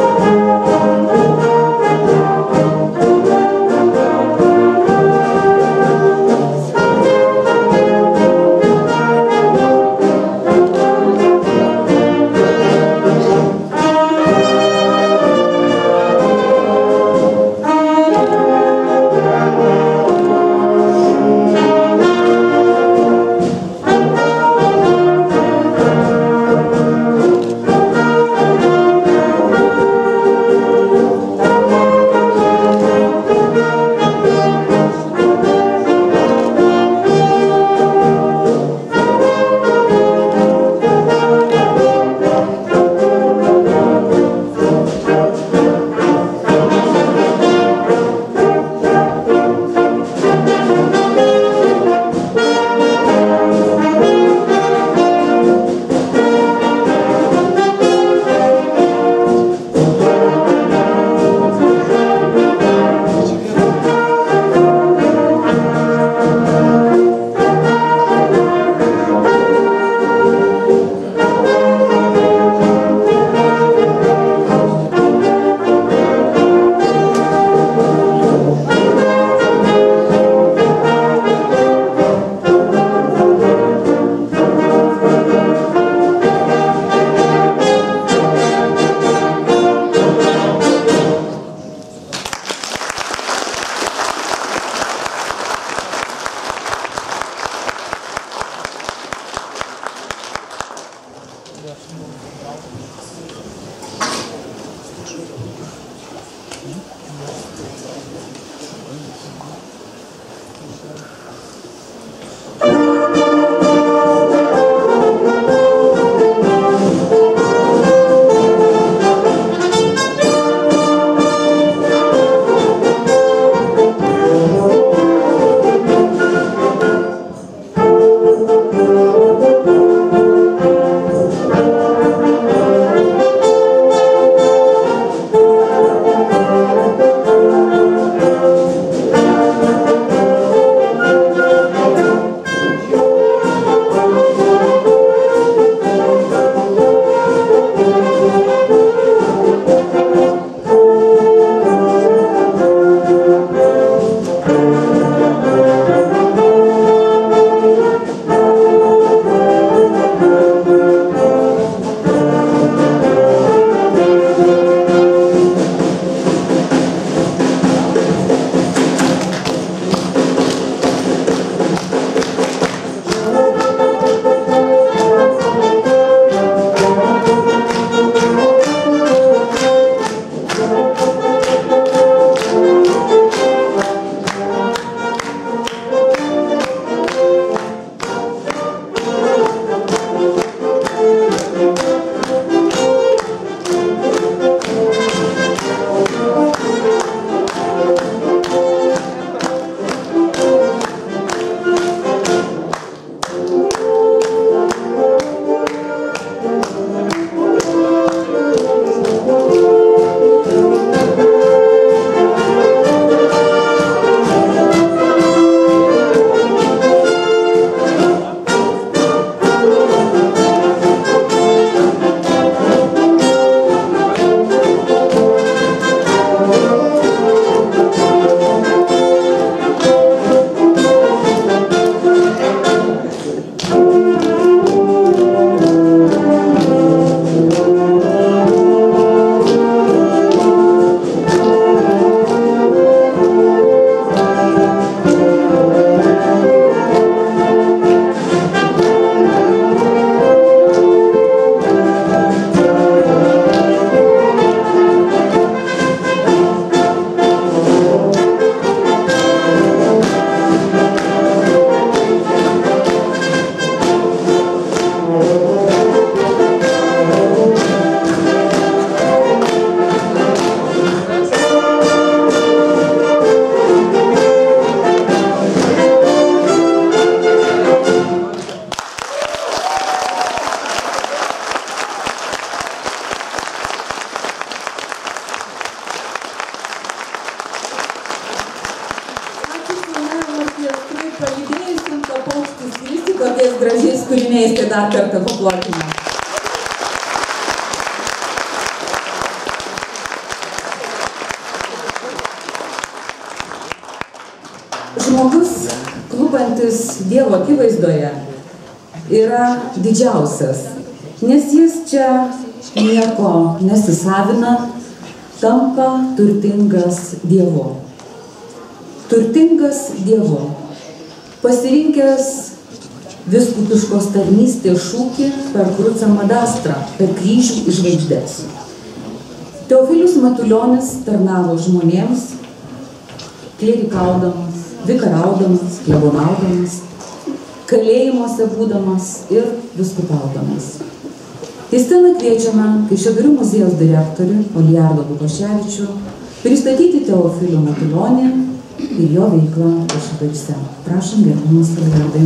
A: gražiais kūriniais, tai dar kartą paplokime. Žmogus, klūpantis Dievo akivaizdoje, yra didžiausias, nes jis čia nieko nesisavina, tampa turtingas Dievu. Turtingas Dievu, pasirinkęs vyskupiškos tarnystės šūkį per Krucem ad Astra, per kryžių į žvaigždes. Teofilius Matulionis tarnavo žmonėms, klierikaudamas, vikaraudamas, klebonaudamas, kalėjimuose būdamas ir viskupaudamas. Į sceną kviečiame Kaišiadorių muziejaus direktorių Olijardą Lukoševičių pristatyti Teofilių Matulionį ir jo veiklą Kaišiadoryse. Prašom, gerbiamas Olijardai.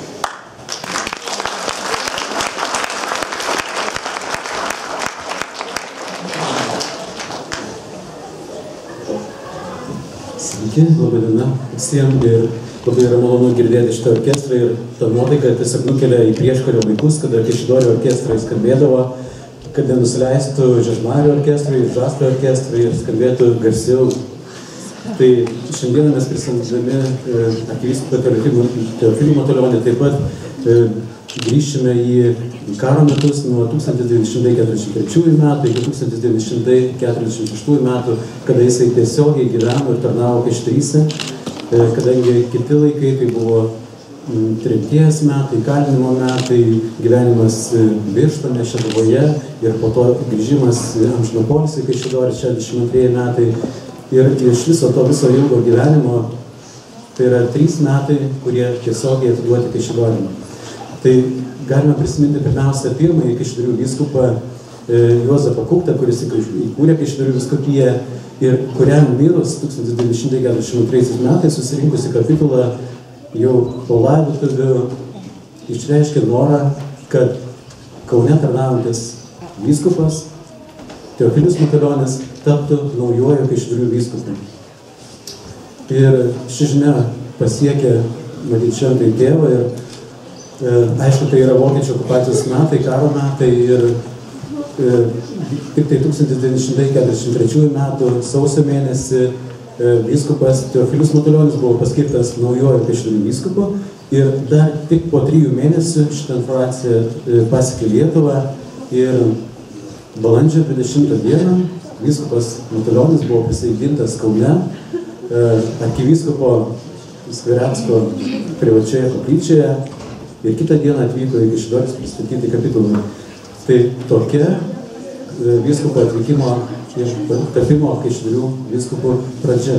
E: Sveiki, labai diena visiems ir labai yra malonu girdėti šitą orkestrą ir tą nuotaiką tiesiog nukelia į prieškario laikus, kada Kaišiadorių orkestrai skambėdavo, kad nenusileistų Žiežmarių orkestrui, Žastų orkestrui ir skambėtų garsiau. Tai šiandieną mes prisimdami arkivyskupą Teofilių Matulionį taip pat e, grįšime į karo metus nuo tūkstantis devyni šimtai keturiasdešimt trečiųjų metų iki tūkstantis devyni šimtai keturiasdešimt šeštųjų metų, kada jisai tiesiogiai gyveno ir tarnavo Kaišiadoryse, kadangi kiti laikai tai buvo tremties metai, kalinimo metai, gyvenimas Birštone, Šeduvoje ir po to grįžimas amžino poilsio į Kaišiadorį šešiasdešimt antrieji metai. Ir iš viso to viso ilgo gyvenimo tai yra trys metai, kurie tiesiogiai atiduoti Kaišiadoriui. Tai galime prisiminti pirmiausia pirmąjį Kaišiadorių vyskupą Juozapą Kuktą, kuris įkūrė Kaišiadorių vyskupiją ir kuriam mirus tūkstantis devyni šimtai keturiasdešimt antraisiais metais susirinkusi kapitula jau po laidotuvių išreiškė norą, kad Kaune tarnaujantis vyskupas Teofilius Matulionis taptų naujuoju Kaišiadorių vyskupu. Ir ši žinia pasiekė, matyt, šventąjį tėvą ir e, aišku, tai yra vokiečių okupacijos metai, karo metai ir e, tik tai tūkstantis devyni šimtai keturiasdešimt trečiųjų metų sausio mėnesį e, vyskupas Teofilius Matulionis buvo paskirtas naujuoju Kaišiadorių vyskupu ir dar tik po trijų mėnesių šitą informaciją e, pasiekė Lietuvą ir balandžio dvidešimtą dieną vyskupas Matulionis buvo prisaikdintas Kaune arkivyskupo Skvirecko privačioje koplyčioje ir kitą dieną atvyko į Kaišiadorius pristatyti kapitulą. Tai tokia vyskupo atvykimo ir tapimo Kaišiadorių vyskupų pradžia.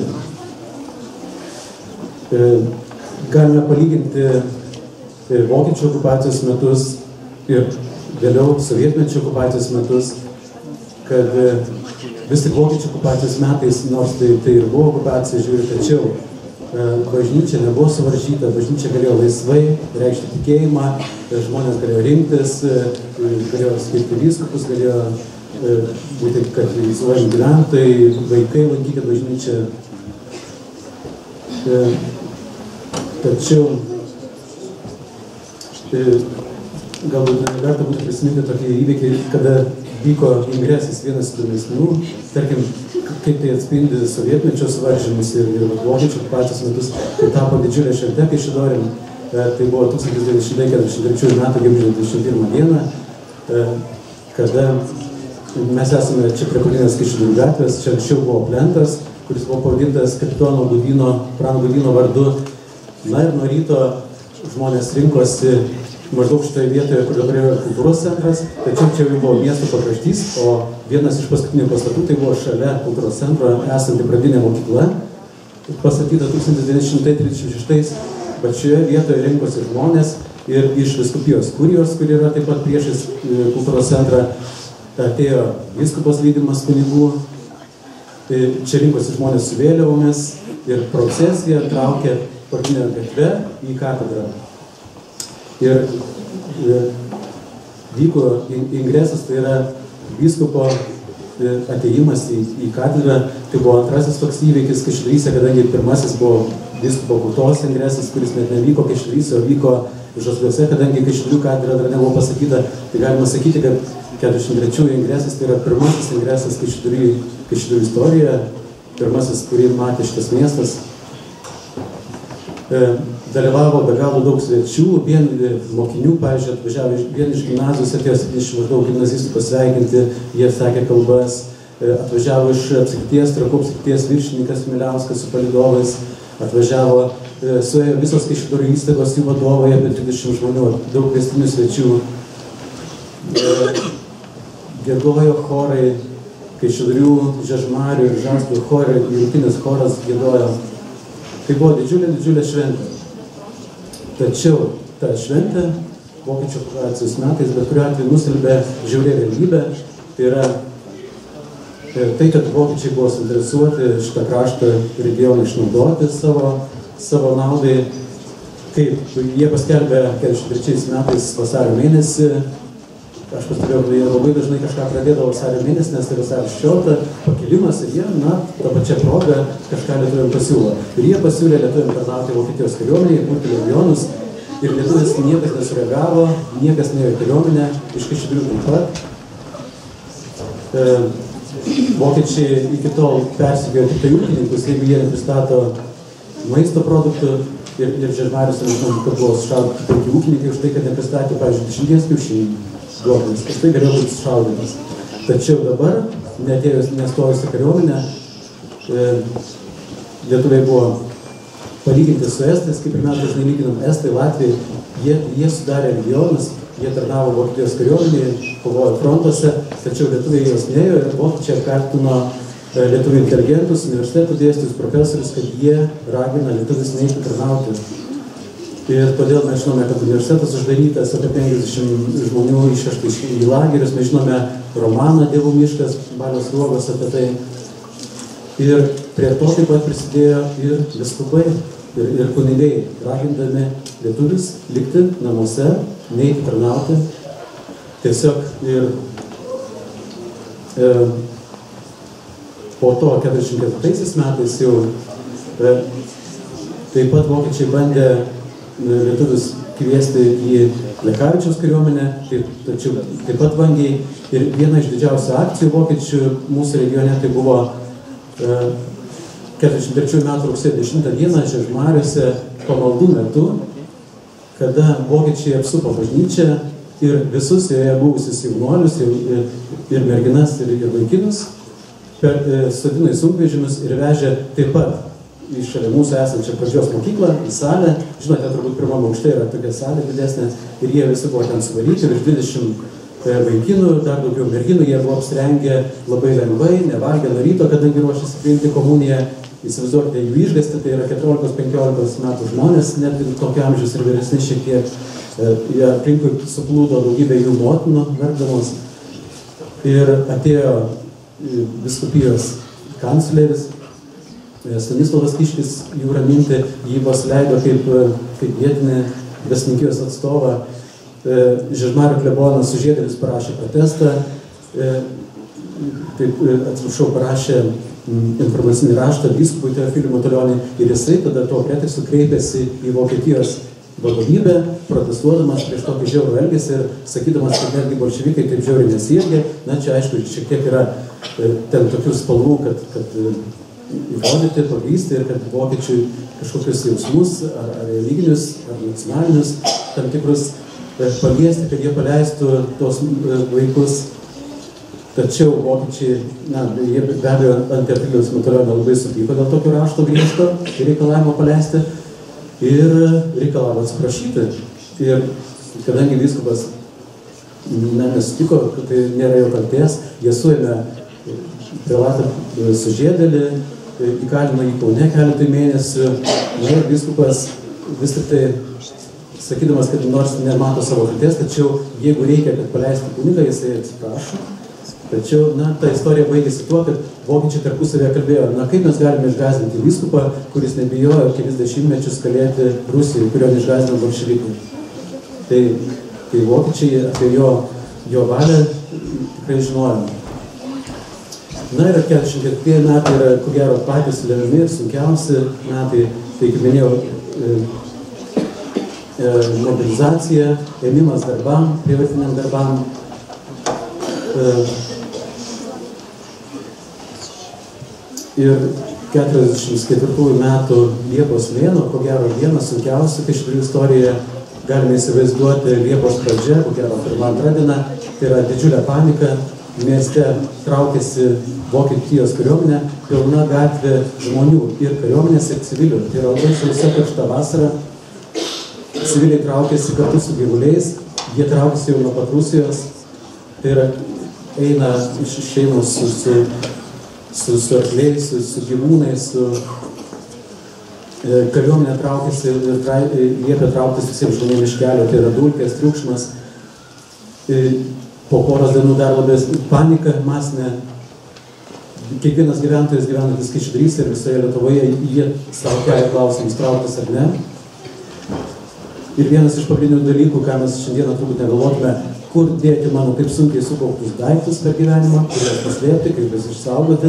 E: Galime palyginti vokiečių okupacijos metus ir vėliau sovietmečio okupacijos metus, kad vis tik vokiečių okupacijos metais, nors tai, tai ir buvo okupacija, žiūri, tačiau bažnyčia nebuvo suvaržyta, bažnyčia galėjo laisvai reikšti tikėjimą, žmonės galėjo rinktis, galėjo skirti vyskupus, galėjo būti katalizuojami gyventojai, vaikai lankyti bažnyčią. Tačiau galbūt verta būtų prisiminti tokį įvykį, kada vyko ingresas vienas įdomesnių, tarkim, kaip tai atspindi sovietmečio suvaržymus ir, ir vokiečių okupacijos metus, tai tapo didžiulė šventė Kaišiadoriam. Tai buvo tūkstantis devyni šimtai keturiasdešimt trečiųjų metų gegužės dvidešimt pirmą dieną, kada mes esame čia prie Kauninės Kaišiadorių gatvės, čia anksčiau buvo plentas, kuris buvo pavadintas kapitono Gudino, Prano Gudino vardu. Na ir nuo ryto žmonės rinkosi maždaug šitoje vietoje, kur dabar yra kultūros centras, tačiau čia jau buvo miesto pakraštys, o vienas iš paskutinių pastatų tai buvo šalia kultūros centro esanti pradinė mokykla, pastatyta tūkstantis devyni šimtai trisdešimt šeštais, bet šioje vietoje rinkosi žmonės ir iš vyskupijos kurijos, kur yra taip pat priešais kultūros centrą, atėjo vyskupas lydimas kunigų, čia rinkosi žmonės su vėliavomis ir procesija traukė pagrindinę gatvę į katedrą. Ir vyko ingresas, tai yra vyskupo atėjimas į, į katedrą, tai buvo antrasis toks įvykis Kaišiadoryse, kadangi pirmasis buvo vyskupo Putos ingresas, kuris net nevyko Kaišiadoryse, o vyko Žasliuose, kadangi Kaišiadorių katedra dar nebuvo pasakyta, tai galima sakyti, kad keturiasdešimt trečiųjų ingresas tai yra pirmasis ingresas Kaišiadorių Kaišiadorių istorijoje, pirmasis, kurį matė šitas miestas. E, dalyvavo be galo daug svečių, vien mokinių, pavyzdžiui, atvažiavo vien iš gimnazijos, atėjo septyniasdešimt maždaug gimnazistų pasveikinti, jie sakė kalbas, e, atvažiavo iš apskrities, Trakų apskrities viršininkas Miliauskas su palydovais, atvažiavo, e, suėjo visos Kaišiadorių įstaigos, jų vadovai, apie trisdešimt žmonių, daug kviestinių svečių. E, Giedojo chorai, Kaišiadorių, Žiežmarių ir Žaslių chorai, jungtinis choras giedojo. Tai buvo didžiulė, didžiulė šventė. Tačiau ta šventė vokiečių okupacijos metais bet kuriuo atveju nusilbė žiauri realybė. Tai yra tai, kad vokiečiai buvo suinteresuoti šitą kraštą regioną išnaudoti savo, savo naudai. Kaip jie paskelbė keturiasdešimt trečiais metais vasario mėnesį, aš pastebėjau, kad jie labai dažnai kažką pradėdavo vasario mėnesį, nes tai vasario šešioliktą pakilimas ir jie, na, tą pačią progą kažką lietuviam pasiūlo. Ir jie pasiūlė lietuviam tarnauti Vokietijos kariuomenėje, kurti legionus ir lietuvis niekas nesureagavo, niekas neėjo į kariuomenę, iš Kaišiadorių taip pat. E, vokiečiai iki tol persikėjo tik tai ūkininkus, jeigu jie nepristato maisto produktų ir, ir Žiežmarius, kad buvo sušaudyti penki ūkininkai už tai, kad nepristatė, pavyzdžiui, dešimties kiaušinių. Duomenis, kad tai galėjo būti sušaudymas. Tačiau dabar, neatėjus nestojus į kariuomenę, e, lietuviai buvo palyginti su estais, kaip ir mes dažnai lyginam estai, Latvijai, jie, jie sudarė regionus, jie tarnavo Vokietijos kariuomenėje, kovojo frontuose, tačiau lietuviai jos neėjo ir vokiečiai apkaltino e, lietuvių inteligentus, universitetų dėstytojus, profesorius, kad jie ragina lietuvius neiti tarnauti. Ir todėl mes žinome, kad universitetas uždarytas, apie penkiasdešimt žmonių išvežta į lagerius, mes žinome romaną Dievų miškas, Baliaus Sruogos apie tai. Ir prie to taip pat prisidėjo ir vyskupai, ir, ir kunigai, ragindami lietuvius likti namuose, neiti tarnauti. Tiesiog ir e, po to keturiasdešimt ketvirtaisiais metais jau e, taip pat vokiečiai bandė lietuvius kviesti į Lekavičiaus kariuomenę, taip, tačiau taip pat vangiai. Ir viena iš didžiausių akcijų vokiečių mūsų regione tai buvo e, keturiasdešimt trečiųjų metų rugsėjo dešimtą dieną Žiežmariuose pamaldų metu, kada vokiečiai apsupo bažnyčią ir visus joje buvusius jaunuolius ir, ir, ir merginas ir, ir vaikinus per, e, sodino į sunkvežimius ir vežė taip pat iš šalia mūsų esančią pradžios mokyklą, į salę. Žinote, turbūt pirmam aukšte yra tokia salė didesnė ir jie visi buvo ten suvaryti, virš dvidešimt vaikinų, dar daugiau merginų, jie buvo apsirengę labai lengvai, nevalgę nuo ryto, kadangi ruošėsi priimti komuniją. Įsivaizduokite jų išgąstį, tai yra keturiolikos penkiolikos metų žmonės, net tokio amžiaus ir vyresni šiek tiek. Jie aplinkui suplūdo daugybė jų motinų, verkdamos. Ir atėjo vyskupijos kancleris Stanislovas Kiškis jų raminti, jį pasileido kaip, kaip vietinį dvasininkijos atstovą. Žiežmarių klebonas Sužiedėlis parašė protestą, taip, atsiprašau, parašė informacinį raštą vyskupui Teofiliui Matulionį ir jisai tada tuo pretekstu kreipėsi į Vokietijos vadovybę, protestuodamas prieš tokį žiaurų elgesį ir sakydamas, kad netgi bolševikai taip žiauriai nesielgė. Na, čia aišku, šiek tiek yra ten tokių spalvų, kad, kad įrodyti, pagrysti ir kad vokiečių kažkokius jausmus ar, ar religinius, ar nacionalinius tam tikrus paliesti, kad jie paleistų tos vaikus. Tačiau vokiečiai, na, jie be abejo ant Teofiliaus Matulionio labai supyko dėl tokio rašto griežto ir reikalavimo paleisti ir reikalavo atsiprašyti. Ir kadangi vyskupas na, nesutiko, kad tai nėra jo kaltės, jie suėmė prelatą Sužiedėlį, įkalino jį Kaune keletą mėnesių. Ir vyskupas vis tik tai, sakydamas, kad nors nemato savo kaltės, tačiau jeigu reikia, kad paleistų kunigą, jisai atsiprašo. Tačiau, na, ta istorija baigėsi tuo, kad vokiečiai tarpusavėje kalbėjo, na, kaip mes galime išgąsdinti vyskupą, kuris nebijojo kelis dešimtmečius kalėti Rusijai, kurio neišgąsdino bolševikai. Tai, tai vokiečiai apie jo, jo valią tikrai žinojome. Na ir keturiasdešimt ketvirtieji metai yra, ko gero, patys lemiami ir sunkiausi metai. Tai, kaip minėjau, mobilizacija, ėmimas darbam, prievartiniam darbam. Ir keturiasdešimt ketvirtųjų metų Liepos mėnuo, ko gero vienas sunkiausių Kaišiadorių istorijoje, galime įsivaizduoti Liepos pradžia, ko gero pirmą antrą dieną, tai yra didžiulė panika, mieste traukėsi Vokietijos kariuomenė, pilna gatvė žmonių ir kariuomenės ir civilių. Tai yra labai sausa karšta vasara, civiliai traukėsi kartu su gyvuliais, jie traukėsi jau nuo pat Rusijos, tai yra eina iš šeimos su, su, su, su arkliais, su, su gyvūnais, su e, kariuomenė traukėsi ir tra, liepė trauktis visiems žmonėms iš kelio, tai yra dulkės, triukšmas. E, po poros dienų dar labai panika masinė. Kiekvienas gyventojas gyvenantis Kaišiadoryse ir visoje Lietuvoje, jie savo kelia klausimus, trauktis ar ne. Ir vienas iš pagrindinių dalykų, ką mes šiandieną turbūt negalvotume, kur dėti mano kaip sunkiai sukauptus daiktus per gyvenimą, kur jas paslėpti, kaip jas išsaugoti.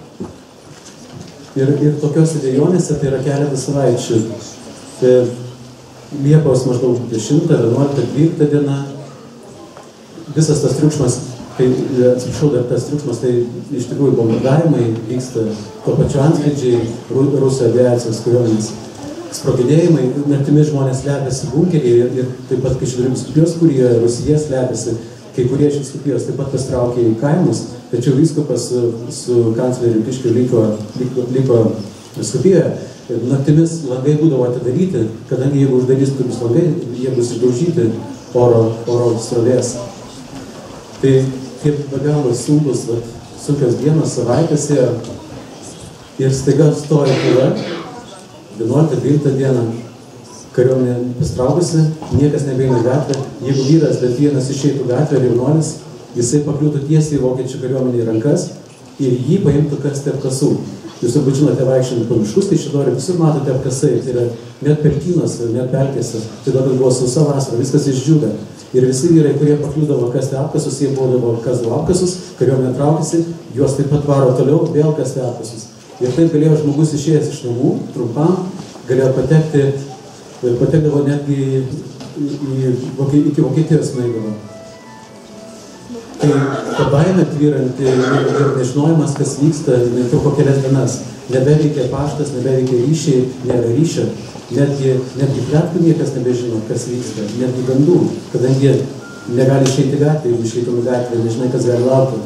E: Ir, ir tokios idėjonėse tai yra keletas savaičių. Tai Liepos maždaug dešimtą, vienuoliktą, dvyliktą diena. Visas tas triukšmas, tai, atsiprašau, dar tas triukšmas, tai iš tikrųjų bombardavimai vyksta, tuo pačiu antskrydžiai, Rusų aviacijos kariuomenės sprogdinėjimai, naktimis žmonės slepiasi bunkeryje ir, ir taip pat Kaišiadorių vyskupijos, kurie Rusija slepiasi, kai kurie iš vyskupijos taip pat pastraukė į kaimus, tačiau vyskupas su, su kancleriu Kiškiu liko, liko, liko vyskupijoje. Naktimis langai būdavo atidaryti, kadangi jeigu uždarys bus langai, jie bus išdaužyti oro, oro srovės. Tai kaip be galo sunkus, sunkios dienos, savaitės ir, ir staiga stoja tyla. vienuoliktą dvyliktą dieną kariuomenė pastraukusi, niekas nebeina į gatvę. Jeigu vyras, bet vienas išeitų gatvę ar jaunuolis, jisai pakliūtų tiesiai į vokiečių kariuomenį į rankas ir jį paimtų kasti apkasų. Jūs turbūt žinote vaikščiant po miškus, tai Kaišiadorių visur matote apkasai, tai yra net pelkynuose, net pelkėse. Tai dabar buvo sausa vasara, viskas išdžiūvę. Ir visi vyrai, kurie pakliūdavo kasti apkasus, jie būdavo kasdavo apkasus, kariuomenė traukėsi, juos taip pat varo toliau, vėl kasti apkasus. Ir taip galėjo žmogus išėjęs iš namų, trumpam, galėjo patekti, patekdavo netgi į, į, į, iki Vokietijos nueidavo. Tai ta baimė tvyranti ir, ir nežinojimas, kas vyksta, netruko kelias dienas. Nebeveikia paštas, nebeveikia ryšiai, nėra ryšio. Netgi, netgi pletkų niekas nebežino, kas vyksta, netgi gandų, kadangi negali išeiti gatvę, jeigu išeitum į gatvę, nežinai, kas gali laukti.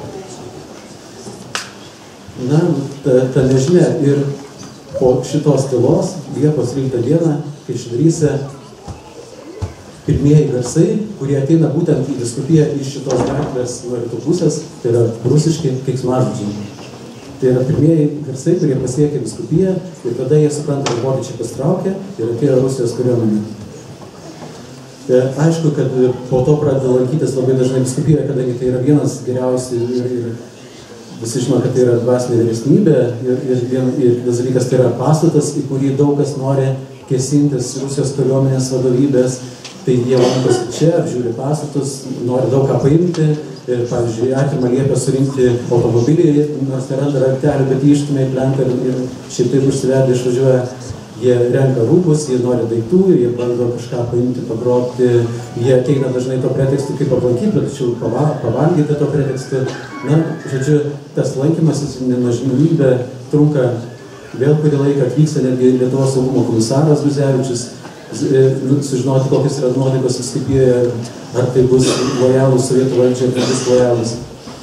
E: Na, ta, ta nežinia ir po šitos tylos, Liepos tryliktą dieną, Kaišiadoryse, pirmieji garsai, kurie ateina būtent į vyskupiją iš šitos gatvės nuo rytų pusės, tai yra rusiški keiksmažodžiai. Tai yra pirmieji garsai, kurie pasiekia vyskupiją ir tada jie supranta, kad vokiečiai pastraukė ir atėjo Rusijos kariuomenė. Aišku, kad po to pradeda lankytis labai dažnai vyskupijoje, kadangi tai yra vienas geriausių ir, ir visi žino, kad tai yra dvasinė vyresnybė ir, ir, ir kitas dalykas tai yra pastatas, į kurį daug kas nori kėsintis Rusijos kariuomenės vadovybės, tai jie lankosi čia, apžiūri pastatus, nori daug ką paimti, ir, pavyzdžiui, atima liepia surinkti automobilį, nors neranda raktelių, bet jį ištumia į plentą ir, ir šiaip taip užsivedę išvažiuoja. Jie renka rūbus, jie nori daiktų, jie bando kažką paimti, pagrobti, jie ateina dažnai to pretekstu kaip aplankyti, bet tačiau pavalgyti to pretekstu. Na, žodžiu, tas lankymasis nenuožmybė trunka vėl kurį laiką, atvyksta netgi Lietuvos saugumo komisaras Guzevičius, sužinoti, kokios yra nuotaikos vyskupijoje, ar tai bus lojalūs sovietų valdžiai, ar tai bus lojalūs.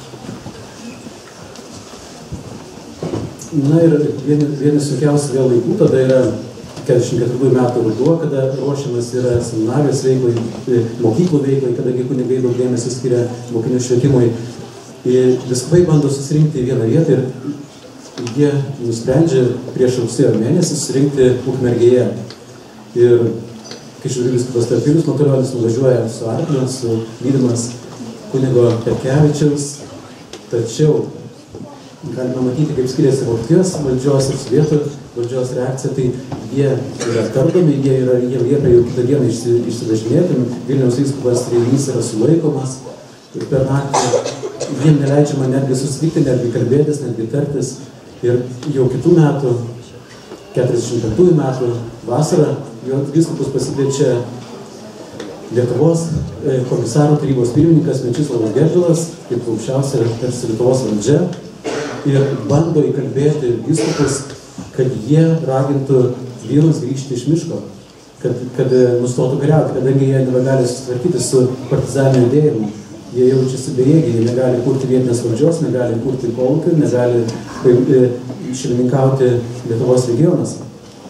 E: Na ir vienas sunkiausių vėl laikų, tada yra keturiasdešimt ketvirtųjų metų ruduo, kada ruošiamas yra seminarijos veiklai, mokyklų veiklai, kadangi kunigai daug dėmesio skiria mokinių švietimui. Vyskupai bando susirinkti į vieną vietą ir jie nusprendžia prieš rugsėjo mėnesį susirinkti Ukmergėje. Ir Kaišiadorių vyskupas Teofilius Matulionis nuvažiuoja su arkliu, su lydimas kunigo Petkevičiaus, tačiau galime matyti, kaip skiriasi Vokietijos valdžios ir sovietų valdžios reakcija, tai jie yra tardomi, jie, yra, jie liepia jau kitą dieną išsivažinėti, Vilniaus vyskupas Reinys yra sulaikomas ir per naktį jiem neleidžiama netgi susitikti, netgi kalbėtis, netgi tartis. Ir jau kitų metų keturiasdešimt penktųjų metų vasarą vyskupus pasikviečia Lietuvos komisarų tarybos pirmininkas Mečislovas Gedvilas, kaip aukščiausia tarsi Lietuvos valdžia, ir bando įkalbėti vyskupus, kad jie ragintų vyrus grįžti iš miško, kad, kad nustotų kariauti, kadangi jie nebegali susitvarkyti su partizaniniu judėjimu. Jie jaučiasi bejėgiai, jie negali kurti vietinės valdžios, negali kurti kolūkių, negali šeimininkauti Lietuvos regionuose.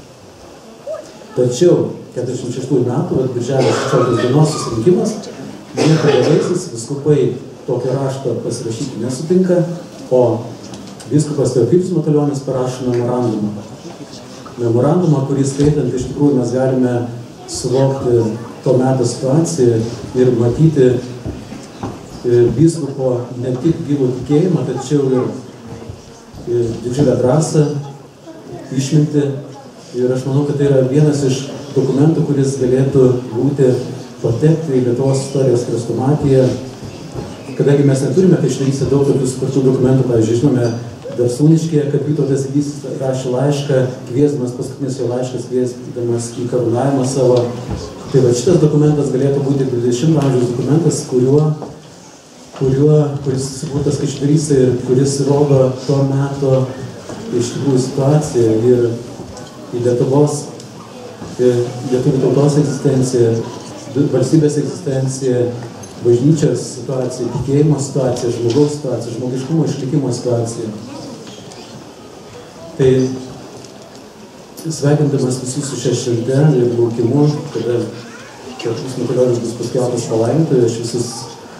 E: Tačiau keturiasdešimt šeštųjų metų, birželio šešioliktos dienos susirinkimas, nieko neveisis, vyskupai tokio rašto pasirašyti nesutinka, o vyskupas Teofilijus Matulionis parašo memorandumą. Memorandumą, kurį skaitant, iš tikrųjų mes galime suvokti to meto situaciją ir matyti vyskupo ne tik gilų tikėjimą, tačiau ir, ir didžiulę drąsą, išmintį. Ir aš manau, kad tai yra vienas iš dokumentų, kuris galėtų būti patekti į Lietuvos istorijos chrestomatiją. Kadangi mes neturime, tai išleisi daug tokių sukurtų dokumentų, pavyzdžiui, žinome, Darsūniškėje, kad Vytautas Didysis rašė laišką, kviesdamas, paskutinis jo laiškas kviesdamas į karūnavimą savo. Tai va šitas dokumentas galėtų būti dvidešimto amžiaus dokumentas, kuriuo, kuriuo, kuris sukurtas Kaišiadoryse ir kuris rodo to meto iš tikrųjų situaciją ir į Lietuvos, lietuvių tautos egzistenciją, valstybės egzistenciją, bažnyčios situaciją, tikėjimo situaciją, žmogaus situaciją, žmogiškumo išlikimo situaciją. Tai sveikindamas visus su šia švente ir laukimu, kada Teofilius Matulionis bus paskelbtas palaimintoju, aš visus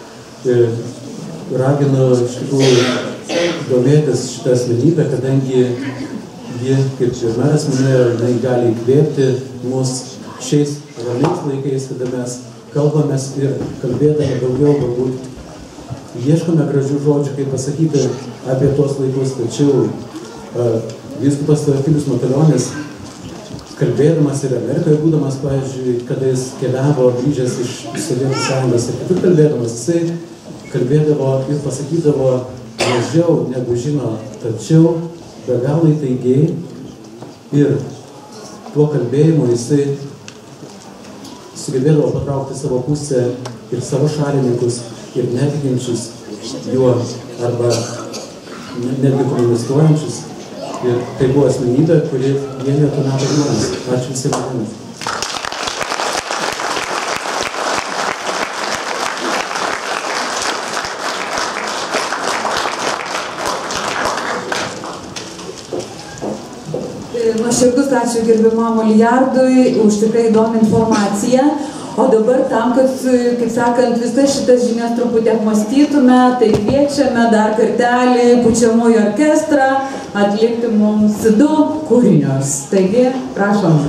E: raginu iš tikrųjų domėtis šitą asmenybę, kadangi ji, kaip ir meras minėjo, jinai gali įkvėpti mus šiais ramiais laikais, kada mes kalbamės ir kalbėdami daugiau galbūt ieškome gražių žodžių, kaip pasakyti apie tuos laikus, tačiau uh, vyskupas Teofilius Matulionis, kalbėdamas ir Amerikoje būdamas, pavyzdžiui, kada jis keliavo grįžęs iš Sovietų Sąjungos ir kitur kalbėdamas, jisai kalbėdavo ir pasakydavo mažiau negu žino, tačiau be galo įtaigiai ir tuo kalbėjimu jisai sugebėdavo patraukti savo pusę ir savo šalininkus ir netikinčius juo arba netgi komunistuojančius. Ir tai buvo asmenybė, kuri vienijo to meto žmonės. Ačiū visiems žmonėms.
A: Nuoširdus ačiū gerbiamam Olijardui už tikrai įdomią informaciją. O dabar tam, kad, kaip sakant, visas šitas žinias truputį apmąstytume, tai kviečiame dar kartelį pučiamųjų orkestrą atlikti mums du kūrinius. Taigi, prašom.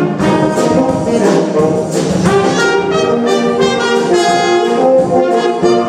F: Thank you.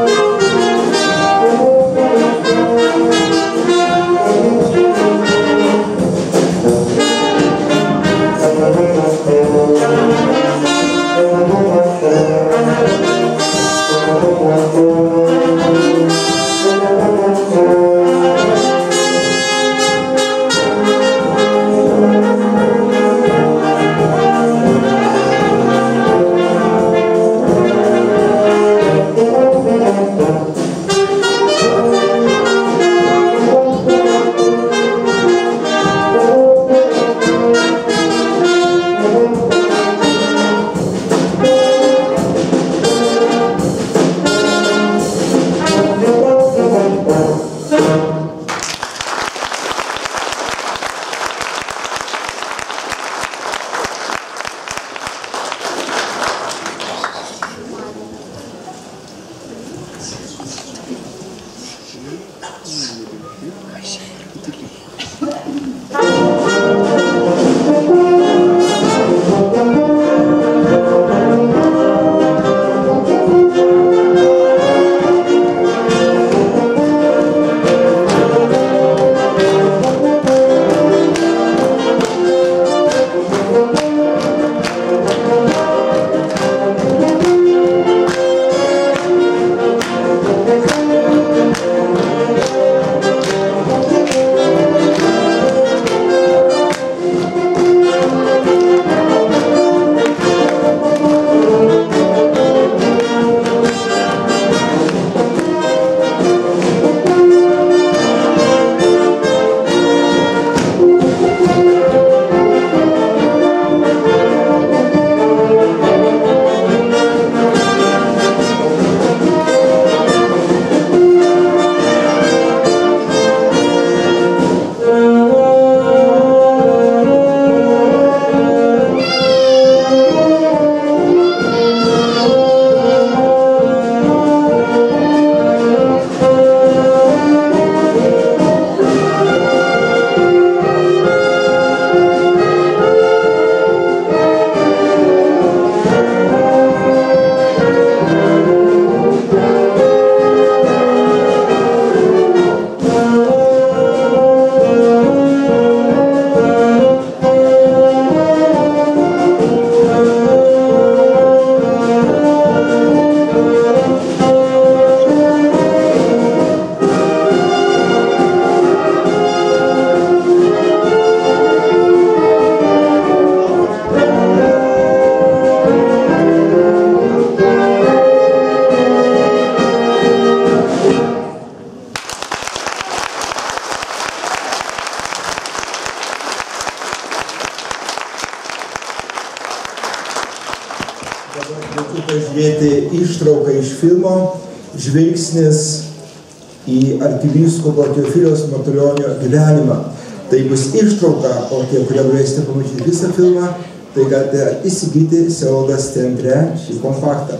B: Kviečiu pažiūrėti ištrauką iš filmo Žvilgsnis į arkivyskupo Teofiliaus Matulionio gyvenimą. Tai bus ištrauka, o tie, kurie norėsite pamatyti visą filmą, tai galite įsigyti Sielovados centre šį kompaktą.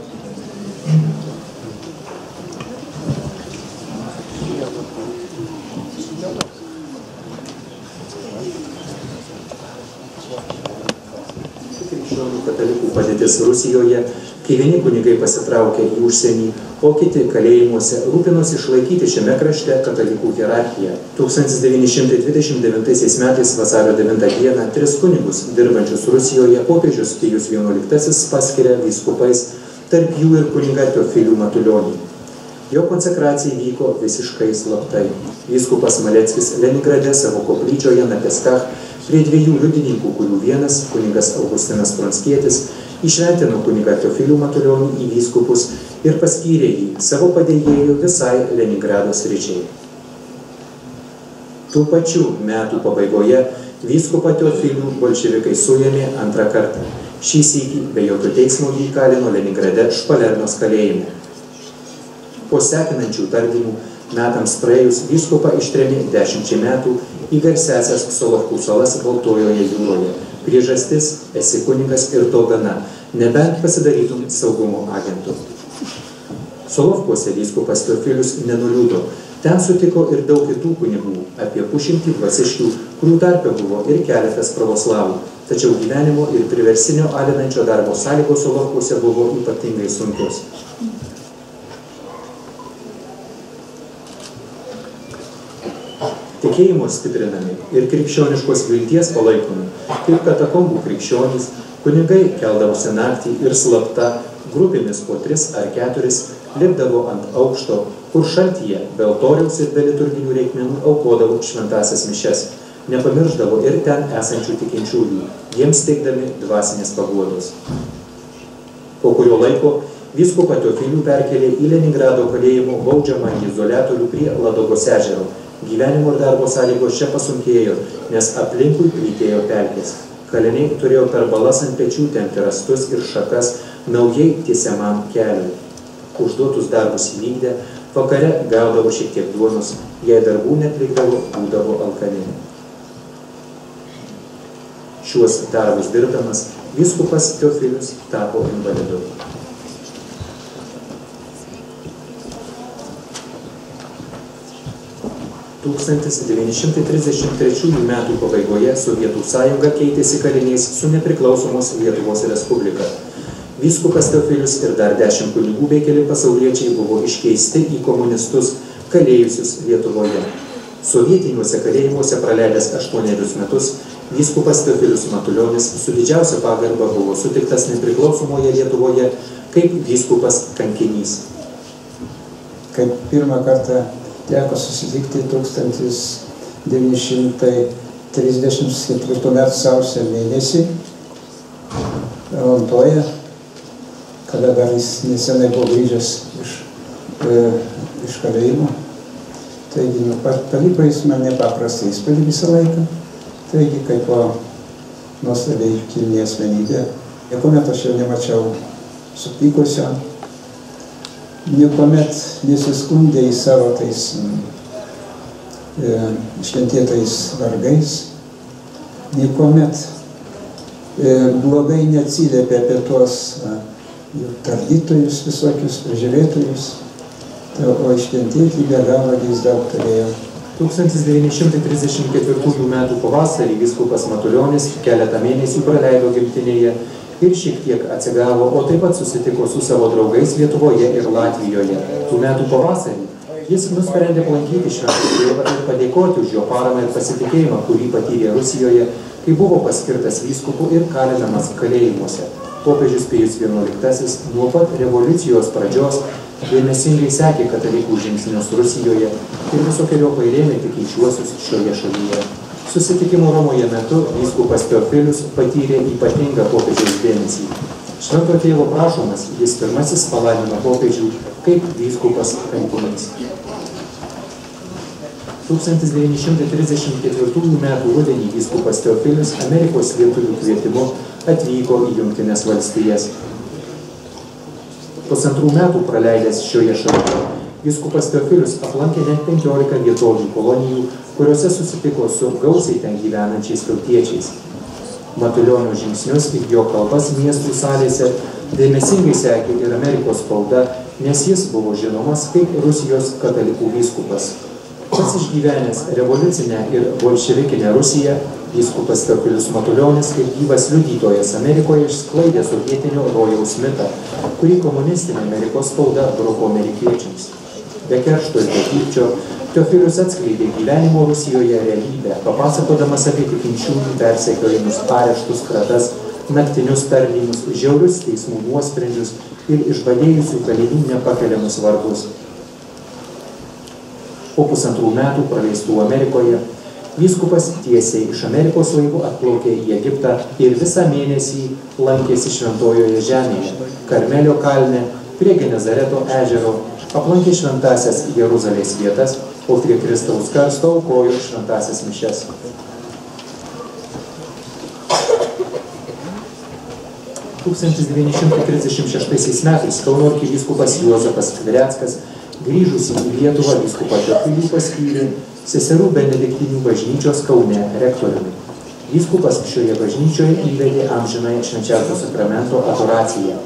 F: Katalikų padėtis Rusijoje, kai vieni kunigai pasitraukė į užsienį, o kiti kalėjimuose rūpinosi išlaikyti šiame krašte katalikų hierarchiją. tūkstantis devyni šimtai dvidešimt devintaisiais metais vasario devintą dieną tris kunigus, dirbančius Rusijoje, popiežius Pijus vienuoliktasis paskiria vyskupais, tarp jų ir kunigą Teofilių Matulionį. Jo konsekracija vyko visiškai slaptai. Vyskupas Maleckis Leningrade savo koplyčioje na Peskach prie dviejų liudininkų, kurių vienas, kunigas Augustinas Pronskietis, išventino kunigą Teofilių Matulionį į vyskupus ir paskyrė jį savo padėjėjų visai Leningrado sričiai. Tų pačių metų pabaigoje vyskupą Teofilių bolševikai suėmė antrą kartą. Šį sykį be jokio teismo jį įkalino Leningrade Špalernos kalėjime. Po sekinančių tardymų metams praėjus vyskupą ištrėmė dešimčiai metų į garsiąsias Solovkų salas Baltojoje jūroje. Priežastis – esi kunigas ir to gana, nebent pasidarytum saugumo agentu. Solovkuose vyskupas Teofilius nenuliūdo. Ten sutiko ir daug kitų kunigų, apie pusšimtį dvasiškių, kurių tarpe buvo ir keletas pravoslavų. Tačiau gyvenimo ir priversinio alinančio darbo sąlygos Solovkuose buvo ypatingai sunkios. Tikėjimo stiprinami ir krikščioniškos vilties palaikomi, kaip katakombų krikščionys, kunigai keldavosi naktį ir slapta, grupėmis po tris ar keturis, lipdavo ant aukšto, kur šaltyje be altoriaus ir be liturginių reikmenų aukodavo šventąsias mišias, nepamirždavo ir ten esančių tikinčiųjų, jiems teikdami dvasinės paguodos. Po kurio laiko vyskupą Teofilių perkelė į Leningrado kalėjimo baudžiamą izoliatorių prie Ladogos ežero. Gyvenimo ir darbo sąlygos čia pasunkėjo, nes aplinkui plytėjo pelkės. Kaliniai turėjo per balas ant pečių tempti rastus ir šakas naujai tiesiamam keliui. Užduotus darbus įvykdę, vakare gaudavo šiek tiek duonos, jei darbų netlikdavo, būdavo alkani. Šiuos darbus dirbdamas, vyskupas Teofilius tapo invalidu. tūkstantis devyni šimtai trisdešimt trečiųjų metų pabaigoje Sovietų sąjunga keitėsi kaliniais su nepriklausomos Lietuvos Respublika. Vyskupas Teofilius ir dar dešimt kunigų bei keli pasauliečiai buvo iškeisti į komunistus, kalėjusius Lietuvoje. Sovietiniuose kalėjimuose praleidęs aštuonerius metus, vyskupas Teofilius Matulionis su didžiausia pagarba buvo sutiktas nepriklausomoje Lietuvoje kaip vyskupas kankinys.
D: Kaip pirmą kartą teko susitikti tūkstantis devyni šimtai trisdešimt ketvirtų metų sausio mėnesį Alantoje, kada dar jis nesenai buvo grįžęs iš, e, iš kalėjimo. Taigi, nu, paliko jis man nepaprastai įspūdį visą laiką. Taigi, kaip po nuostabiai kilni asmenybė, niekuomet aš jau nemačiau supykusio, niekuomet nesiskundė į savo tais e, šventėtais vargais, niekuomet e, blogai neatsiliepė apie tuos e, tardytojus visokius, prižiūrėtojus, o iškentėti be galo jis daug turėjo.
F: tūkstantis devyni šimtai trisdešimt ketvirtųjų metų pavasarį vyskupas Matulionis keletą mėnesių praleido gimtinėje ir šiek tiek atsigavo, o taip pat susitiko su savo draugais Lietuvoje ir Latvijoje. Tų metų pavasarį jis nusprendė aplankyti šventą tėvą ir padėkoti už jo paramą ir pasitikėjimą, kurį patyrė Rusijoje, kai buvo paskirtas vyskupu ir kalinamas kalėjimuose. Popiežius Pijus vienuoliktasis nuo pat revoliucijos pradžios dėmesingai sekė katalikų žingsnius Rusijoje ir visokiojopai rėmė tikinčiuosius šioje šalyje. Susitikimo Romoje metu vyskupas Teofilius patyrė ypatingą popiežiaus dėmesį. Švento tėvo prašomas, jis pirmasis palaimino popiežių kaip vyskupas kankinys. tūkstantis devyni šimtai trisdešimt ketvirtųjų metų rudenį vyskupas Teofilius Amerikos lietuvių kvietimu atvyko į Jungtines valstijas. Pusantrų metų praleidęs šioje šalyje, vyskupas Teofilius aplankė net penkiolika vietovių kolonijų, kuriuose susitiko su gausiai ten gyvenančiais tautiečiais. Matulionio žingsnius ir jo kalbas miestų salėse dėmesingai sekė ir Amerikos spauda, nes jis buvo žinomas kaip Rusijos katalikų vyskupas. Pats išgyvenęs revoliucinę ir bolševikinę Rusiją, vyskupas Teofilius Matulionis kaip gyvas liudytojas Amerikoje išsklaidė sovietinio rojaus mitą, kurį komunistinė Amerikos spauda bruko amerikiečiams. Be keršto ir be pykčio, Teofilius atskleidė gyvenimo Rusijoje realybę, papasakodamas apie tikinčiųjų persekiojimus, areštus, kratas, naktinius tardymus, žiaurius teismų nuosprendžius ir išbadėjusių kalinių nepakeliamus vargus. Po pusantrų metų praleistų Amerikoje, vyskupas tiesiai iš Amerikos laivu atplaukė į Egiptą ir visą mėnesį lankėsi Šventojoje žemėje, Karmelio kalne, prie Genezareto ežero, aplankė šventąsias Jeruzalės vietas, o prie Kristaus karsto aukojo šventąsias mišias. tūkstantis devyni šimtai trisdešimt šeštaisiais metais Kauno arkivyskupas Juozapas Skvireckas, grįžusi į Lietuvą, vyskupą Teofilių paskyrė seserų benediktinių bažnyčios Kaune rektoriumi. Vyskupas šioje bažnyčioje įvedė amžinąją švenčiausio sakramento adoraciją.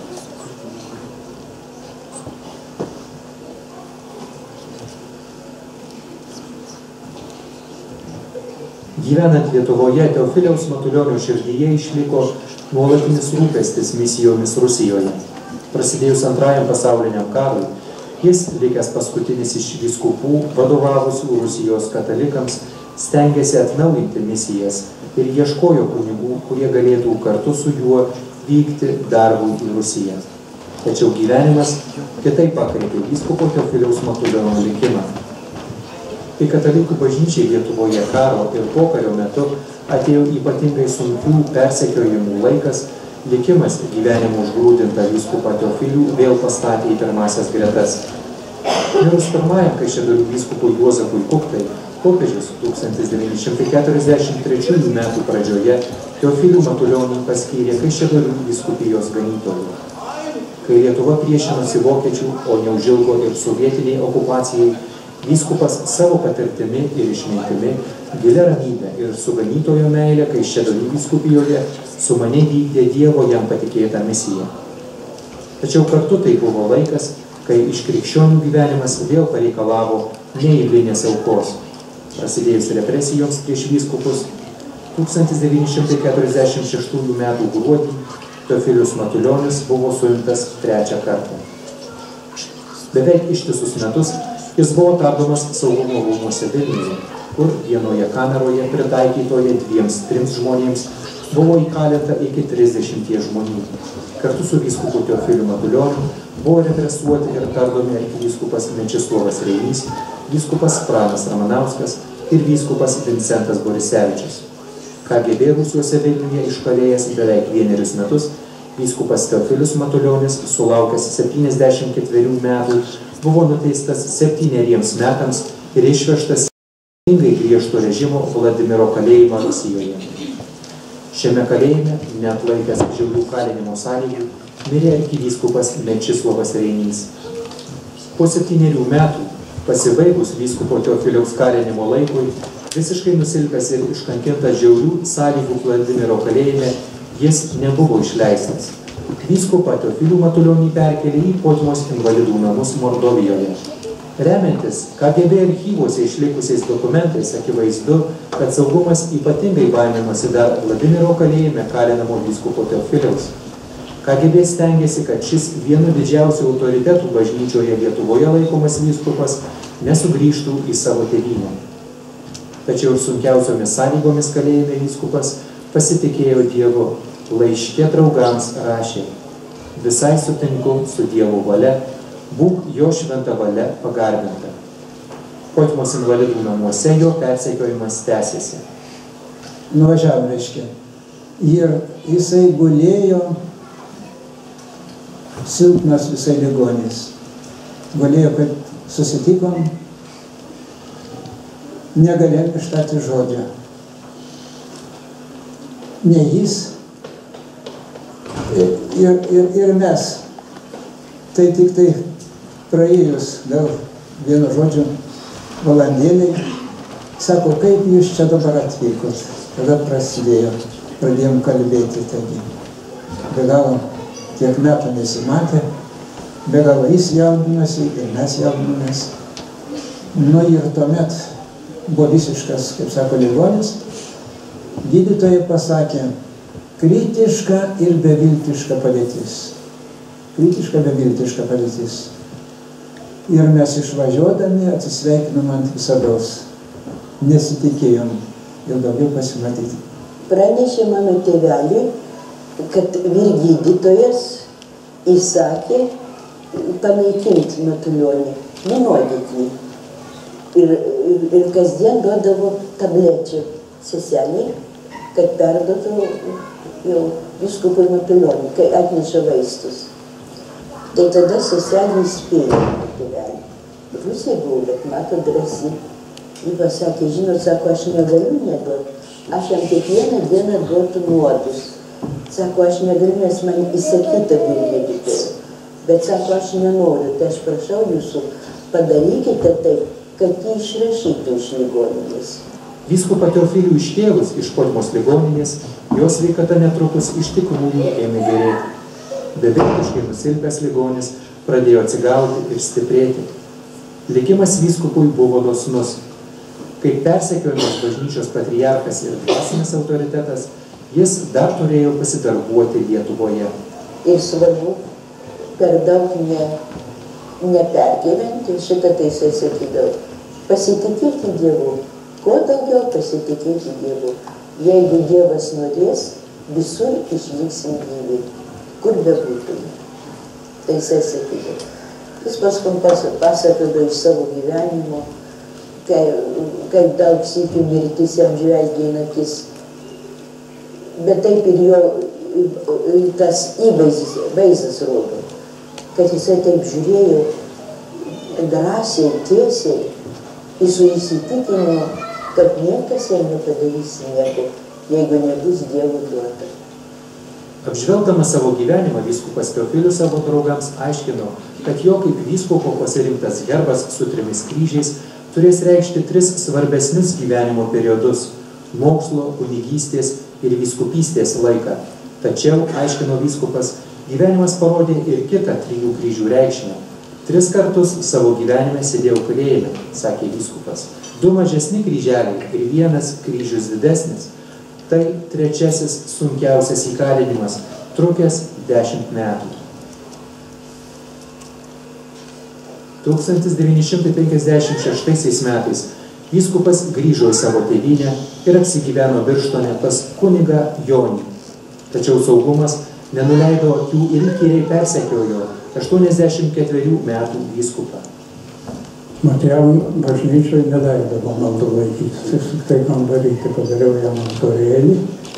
F: Gyvenant Lietuvoje, Teofiliaus Matulionio širdyje išliko nuolatinis rūpestis misijomis Rusijoje. Prasidėjus antrajam pasauliniam karui, jis, likęs paskutinis iš vyskupų, vadovavusių Rusijos katalikams, stengėsi atnaujinti misijas ir ieškojo kunigų, kurie galėtų kartu su juo vykti darbui į Rusiją. Tačiau gyvenimas kitaip pakreipė vyskupo Teofiliaus Matulionio likimą. Kai katalikų bažnyčiai Lietuvoje karo ir pokario metu atėjo ypatingai sunkių persekiojimų laikas, likimas gyvenimo užgrūdintą vyskupą Teofilių vėl pastatė į pirmasias gretas. Mirus pirmajam Kaišiadorių vyskupui Juozapui Kuktai, popiežius tūkstantis devyni šimtai keturiasdešimt trečiųjų metų pradžioje Teofilių Matulionį paskyrė Kaišiadorių vyskupijos ganytoju. Kai Lietuva priešinosi vokiečių, o neužilgo ir sovietiniai okupacijai, vyskupas savo patirtimi ir išmintimi, gilia ramybė ir su ganytojo meilė Kaišiadorių vyskupijoje sumaniai vykdė Dievo jam patikėtą misiją. Tačiau kartu tai buvo laikas, kai iš krikščionių gyvenimas vėl pareikalavo neeilinės aukos. Prasidėjus represijoms prieš vyskupus, tūkstantis devyni šimtai keturiasdešimt šeštųjų metų gruodį Teofilius Matulionis buvo suimtas trečią kartą. Beveik ištisus metus jis buvo tardomas saugumo rūmuose Vilniuje, kur vienoje kameroje pritaikytoje dviems trims žmonėms buvo įkalinta iki trisdešimties žmonių. Kartu su vyskupu Teofiliu Matulioniu buvo represuoti ir tardomi arkivyskupas Mečislovas Reinys, vyskupas Pranas Ramanauskas ir vyskupas Vincentas Borisevičius. K G B rūsiuose Vilniuje iškalėjęs beveik vienerius metus, vyskupas Teofilius Matulionis, sulaukęs septyniasdešimt ketverių metų, buvo nuteistas septyneriems metams ir išvežtas į ypatingai griežto režimo Vladimiro kalėjimą Rusijoje. Šiame kalėjime, neatlaikęs žiaurių kalinimo sąlygų, mirė arkivyskupas Mečislovas Reinys. Po septynerių metų, pasibaigus vyskupo Teofiliaus kalinimo laikui, visiškai nusilpęs ir iškankintas žiaurių sąlygų Vladimiro kalėjime, jis nebuvo išleistas. Vyskupą Teofilių Matulionį perkelė į Potmos invalidų namus Mordovijoje. Remiantis K G B archyvuose išlikusiais dokumentais, akivaizdu, kad saugumas ypatingai baiminosi dar Vladimiro kalėjime kalinamo vyskupo Teofiliaus. K G B stengiasi, kad šis vienu didžiausių autoritetų bažnyčioje Lietuvoje laikomas vyskupas nesugrįžtų į savo tėvynę. Tačiau ir sunkiausiomis sąlygomis kalėjime vyskupas pasitikėjo Dievu. Laiške draugams rašė: visai sutinku su Dievo valia, būk jo šventa valia pagarbinta. Potmos invalidų namuose jo persekiojimas tęsėsi.
G: Nuvažiavom, reiškia. Ir jisai gulėjo silpnas visai ligonis. Gulėjo, kad susitikom, negalėjom ištarti žodžio. Ne jis, ir, ir, ir mes. Tai tik tai praėjus gal vieno žodžio valandėliai, sako, kaip jūs čia dabar atvykot. Tada prasidėjo, pradėjom kalbėti, taigi. Be galo tiek metų nesimatė, be galo jis jaudinosi ir mes jaudinomės. Nu ir tuomet buvo visiškas, kaip sako, ligonis. Gydytojai pasakė, kritiška ir beviltiška padėtis. Kritiška, beviltiška padėtis. Ir mes išvažiuodami atsisveikinom ant visados. Nesitikėjom ir daugiau pasimatyti.
H: Pranešė mano tėveliui, kad vyrgydytojas įsakė panaikinti Matulionį, nunuodyti jį. Ir, ir, ir kasdien duodavo tablečių seseliai, kad perduotų jau vyskupui Matulionį, kai atneša vaistus. Tai tada seselį įspėjo tėvelį. Rusija buvo, bet mato drąsi. Ji pasakė, žinot, sako, aš negaliu neduoti. Aš jam kiekvieną dieną duotų nuodus. Sako, aš negaliu, nes man įsakyta vyrgydytojo. Bet sako, aš nenoriu, tai aš prašau jūsų, padarykite taip, kad jį išrašytų iš ligoninės.
F: Vyskupą Teofilių iškėlus iš Kolimos ligoninės, jos sveikata netrukus iš tikrųjų ėmė gerėti. Beviltiškai nusilpęs ligonis pradėjo atsigauti ir stiprėti. Likimas vyskupui buvo dosnus. Kaip persekiojamas bažnyčios patriarchas ir dvasinis autoritetas, jis dar turėjo pasidarbuoti Lietuvoje.
H: Ir svarbu per daug ne, nepergyventi, šitą taisai sakydavau, pasitikėti Dievu, kuo daugiau pasitikėti Dievu. Jeigu Dievas norės, visur išliksim gyvi, kur bebūtume. Taisai sakydavau. Jis paskui pasakodavo iš savo gyvenimo, kaip daug sykių mirtis jam žvelgia į akis. Bet taip ir jo tas įvaizdis, vaizdas rodo, kad jisai taip žiūrėjo drąsiai, tiesiai, į su įsitikinimu, kad niekas jam nepadarys nieko, jeigu nebus Dievo duota.
F: Apžvelgdamas savo gyvenimą, vyskupas Teofilius savo draugams aiškino, kad jo kaip vyskupo pasirinktas herbas su trimis kryžiais turės reikšti tris svarbesnius gyvenimo periodus – mokslo, kunigystės ir vyskupystės laiką. Tačiau, aiškino vyskupas, gyvenimas parodė ir kitą trijų kryžių reikšmę. Tris kartus savo gyvenime sėdėjau kalėjime, sakė vyskupas. Du mažesni kryželiai ir vienas kryžius didesnis. Tai trečiasis sunkiausias įkalinimas, trukęs dešimt metų. tūkstantis devyni šimtai penkiasdešimt šeštaisiais metais vyskupas grįžo į savo tėvynę ir apsigyveno Birštone pas kunigą Jonį. Tačiau saugumas nenuleido akių ir įkyriai persekiojo aštuoniasdešimt ketverių metų vyskupą.
I: Mat jam bažnyčiai neleidavo maldų laikytis. Jis tik tai kambarį, tai padariau jam altorėlį,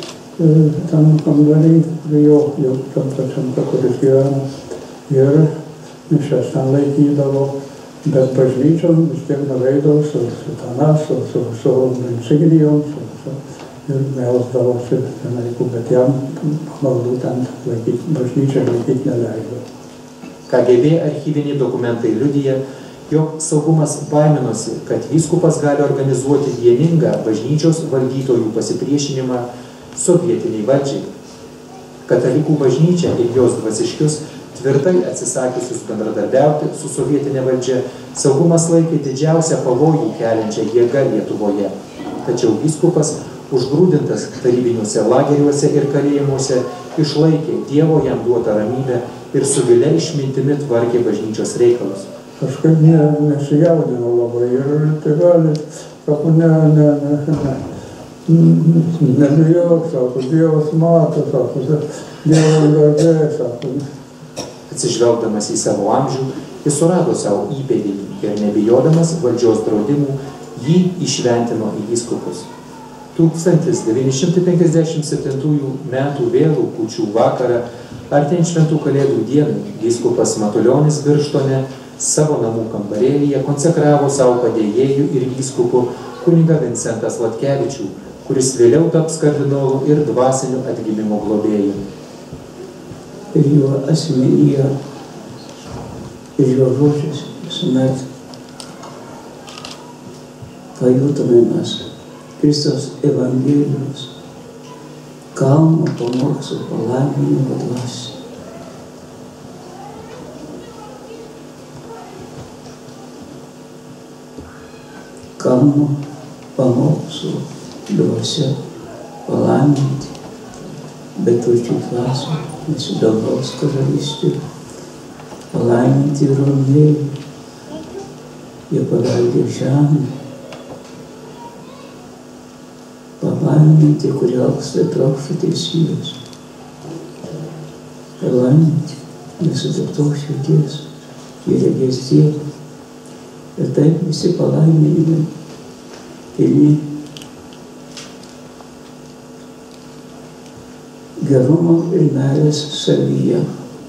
I: tam kambarį, jo, jau tam pačiam, kuris gyveno. Ir mišias ten laikydavo, bet bažnyčiom vis tiek nuveidavo su sutana, su, su, su insignijom, su, su, ir melsdavosi ten laikų, bet jam maldų ten laikyti, bažnyčiai laikyti neleido.
F: K G B archyviniai dokumentai liudija, jog saugumas baiminosi, kad vyskupas gali organizuoti vieningą bažnyčios valdytojų pasipriešinimą sovietiniai valdžiai. Katalikų bažnyčia ir jos dvasiškius tvirtai atsisakiusius bendradarbiauti su sovietinė valdžia, saugumas laikė didžiausią pavojų keliančią jėgą Lietuvoje. Tačiau vyskupas, užgrūdintas tarybiniuose lageriuose ir kalėjimuose, išlaikė Dievo jam duotą ramybę ir su gilia išmintimi tvarkė bažnyčios reikalus.
I: Kažkaip ne, nesijaudino labai ir tėvelis, sako, ne, ne, ne, ne, nebijok, sako, Dievas mato, sako, Dievo garbė, sako.
F: Atsižvelgdamas į savo amžių, jis surado savo įpėdinį ir nebijodamas valdžios draudimų jį išventino į vyskupus. tūkstantis devyni šimtai penkiasdešimt septintųjų metų vėlų kūčių vakarą, artėjant šventų kalėdų dienai, vyskupas Matulionis Birštone savo namų kambarėlyje konsekravo savo padėjėjų ir vyskupu kunigą Vincentą Sladkevičių, kuris vėliau taps kardinolu ir dvasiniu atgimimo globėju.
G: Ir jo asmenyje ir jo žodžius visuomet pajutome mes Kristaus Evangelijos kalno pamokslų palaiminimo dvasią. Kalno pamokslų dvasia palaiminti, bet pačių dvasių mūsų dangaus karalystė palaiminti romėjai, jie paveldė žemę, palaiminti, kurie alksta trokšta teisybės, palaiminti nesuteptos širdies, jie regės Dievą. Ir taip visi palaiminimai pilni gerumo ir meilės savyje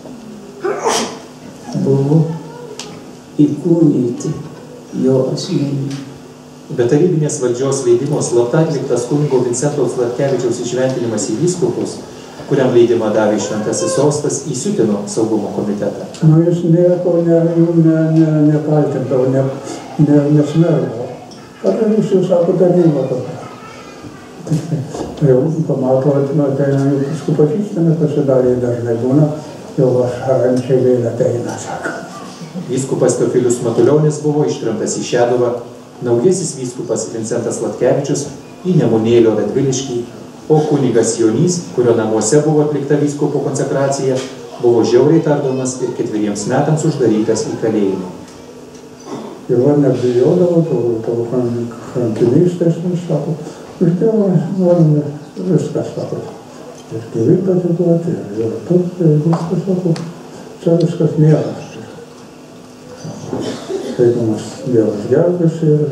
G: buvo įkūnyti jo asmenį.
F: Be tarybinės valdžios leidimo slapta atliktas kunigo Vincento Sladkevičiaus įšventinimas į vyskupus, kuriam leidimą davė šventasis sostas, įsiutino saugumo komitetą.
I: Nu, jis nieko ne, ne, ne, nekaltindavo, ne, ne, nesmergdavo. Kartais jau sako, tarnyba tokia. Jau pamato, ateina jau paskui pažįstami, pasidarė dažnai būna, jau aš rančiai vėl ateina, sako.
F: Vyskupas Teofilius Matulionis buvo ištremtas į Šeduvą, naujasis vyskupas Vincentas Sladkevičius į Nemunėlio Radviliškį, o kunigas Jonys, kurio namuose buvo atlikta vyskupo konsekracija, buvo žiauriai tardomas ir ketveriems metams uždarytas į kalėjimą.
I: Ir va nebijodavo, tavo kankinystės, sako, iš Dievo norime viskas, sako. Ir gyvybę atiduoti, ir turtą, ir viskas, sako, čia viskas nėra. Skaitomas Dievas gelbės ir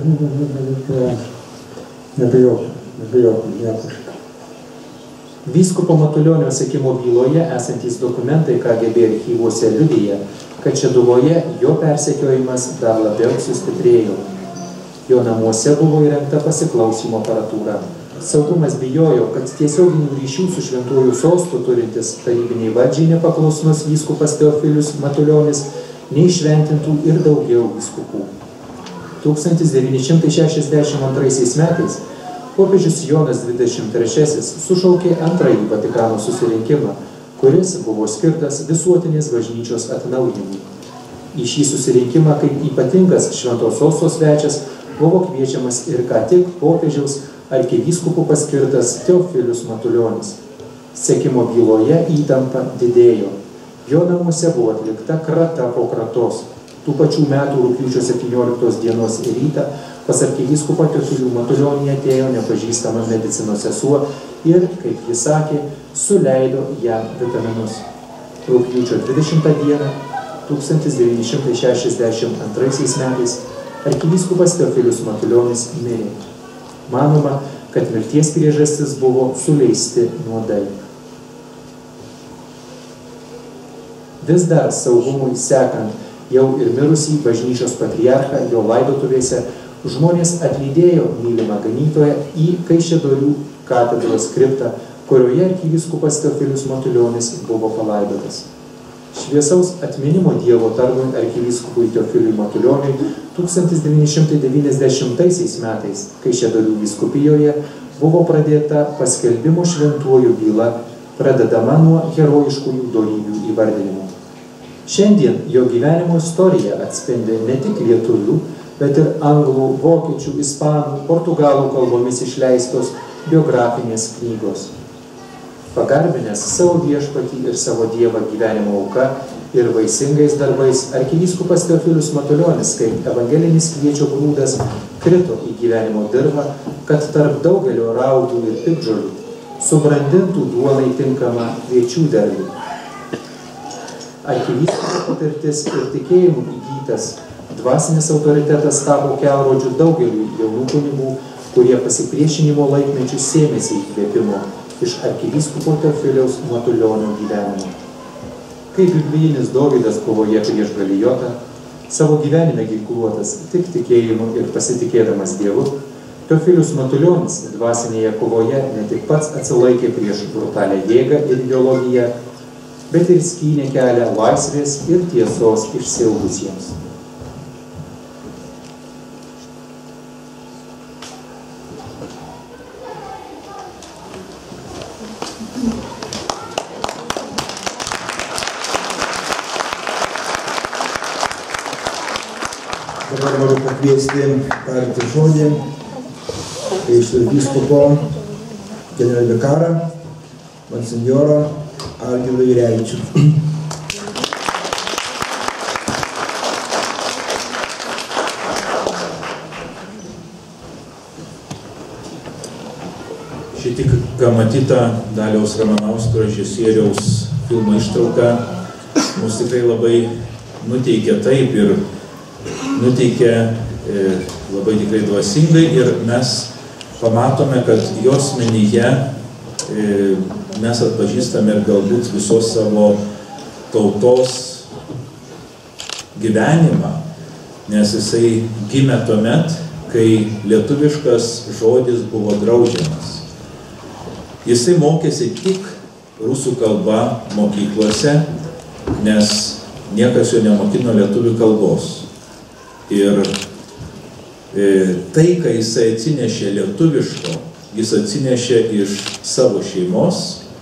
I: nebijokim, nebijokim nieko šitą.
F: Vyskupo Matulionio sekimo byloje esantys dokumentai K G B archyvuose liudija, kad Šeduvoje jo persekiojimas dar labiau sustiprėjo. Jo namuose buvo įrengta pasiklausymo aparatūra. Saugumas bijojo, kad tiesioginių ryšių su šventuoju sostu turintis tarybiniai valdžiai nepaklusnus vyskupas Teofilius Matulionis neišventintų ir daugiau vyskupų. tūkstantis devyni šimtai šešiasdešimt antraisiais metais popiežius Jonas dvidešimt trečiasis sušaukė antrąjį Vatikano susirinkimą, kuris buvo skirtas visuotinės bažnyčios atnaujinimui. Į šį susirinkimą kaip ypatingas šventos sostos svečias buvo kviečiamas ir ką tik popiežiaus arkivyskupu paskirtas Teofilius Matulionis. Sekimo byloje įtampa didėjo. Jo namuose buvo atlikta krata po kratos. Tų pačių metų rugpjūčio septynioliktos dienos rytą pas arkivyskupo Teofilių Matulionį atėjo nepažįstama medicinos sesuo ir, kaip jis sakė, suleido jam vitaminus. Rugpjūčio dvidešimtą dieną tūkstantis devyni šimtai šešiasdešimt antraisiais metais arkivyskupas Teofilius Matulionis mirė. Manoma, kad mirties priežastis buvo suleisti nuodai. Vis dar saugumui sekant jau ir mirusį bažnyčios patriarchą jo laidotuvėse, žmonės atlydėjo mylimą ganytoją į Kaišiadorių katedros kriptą, kurioje arkivyskupas Teofilius Matulionis buvo palaidotas. Šviesaus atminimo Dievo tarnui arkivyskupui Teofiliui Matulioniui tūkstantis devyni šimtai devyniasdešimtaisiais metais Kaišiadorių vyskupijoje buvo pradėta paskelbimo šventuoju byla, pradedama nuo herojiškųjų dorybių įvardinimų. Šiandien jo gyvenimo istorija atspindi ne tik lietuvių, bet ir anglų, vokiečių, ispanų, portugalų kalbomis išleistos biografinės knygos. Pagarbinęs savo viešpatį ir savo Dievą gyvenimo auka ir vaisingais darbais, arkivyskupas Teofilius Matulionis, kaip evangelinis kviečio grūdas, krito į gyvenimo dirvą, kad tarp daugelio raudų ir piktžolių subrandintų duonai tinkamą kviečių derlių. Arkivyskupo patirtis ir tikėjimų įgytas dvasinis autoritetas tapo kelrodžiu daugeliui jaunų kunigų, kurie pasipriešinimo laikmečių sėmėsi įkvėpimo iš arkivyskupo Teofiliaus Matulionio gyvenimo. Kaip biblijinis Dovydas kovoje prieš Galijotą, savo gyvenime ginkluotas tik tikėjimu ir pasitikėdamas Dievu, Teofilius Matulionis dvasinėje kovoje ne tik pats atsilaikė prieš brutalią jėgą ir ideologiją, bet ir skynė kelią laisvės ir tiesos išsiilgusiems.
B: Dabar noriu pakviesti tarti žodį iš vyskupo generalvikarą monsinjorą Algirdą Jurevičių.
J: Šitik ką matyta Daliaus Ramanausko režisieriaus filmo ištrauka mus tikrai labai nuteikia taip ir nuteikia e, labai tikrai dvasingai ir mes pamatome, kad jos menyje e, mes atpažįstame ir galbūt visos savo tautos gyvenimą, nes jisai gimė tuomet, kai lietuviškas žodis buvo draudžiamas. Jisai mokėsi tik rusų kalba mokyklose, nes niekas jo nemokino lietuvių kalbos. Ir e, tai, kai jisai atsinešė lietuviško, jis atsinešė iš savo šeimos,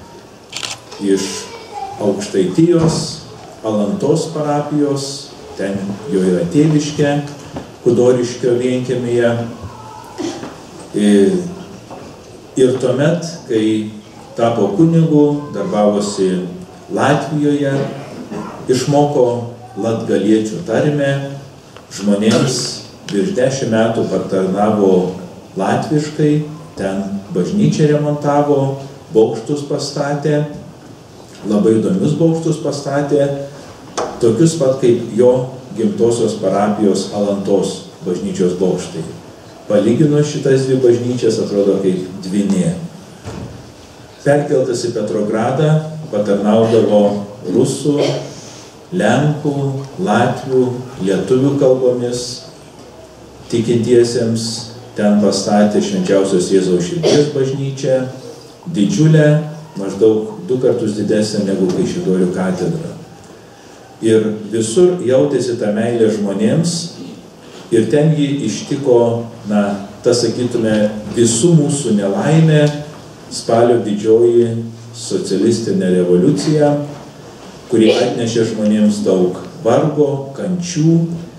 J: iš Aukštaitijos, Alantos parapijos, ten jo yra tėviškė, Kudoriškio vienkiemyje. E, ir tuomet, kai tapo kunigu, darbavosi Latvijoje, išmoko latgaliečių tarmę, žmonėms virš dešimt metų patarnavo latviškai, ten bažnyčią remontavo, bokštus pastatė, labai įdomius bokštus pastatė, tokius pat kaip jo gimtosios parapijos Alantos bažnyčios bokštai. Palyginus šitas dvi bažnyčias atrodo kaip dvinė. Perkeltas į Petrogradą, patarnaudavo rusų, lenkų, latvių, lietuvių kalbomis. Tikintiesiems ten pastatė Švenčiausios Jėzaus Širdies bažnyčią, didžiulę, maždaug du kartus didesnę negu Kaišiadorių katedra. Ir visur jautėsi tą meilę žmonėms ir ten jį ištiko, na, ta sakytume, visų mūsų nelaimė, spalio didžioji socialistinė revoliucija, kuri atnešė žmonėms daug vargo, kančių.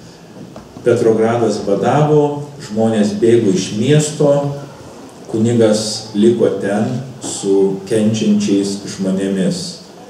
J: Petrogradas badavo, žmonės bėgo iš miesto, kunigas liko ten su kenčiančiais žmonėmis.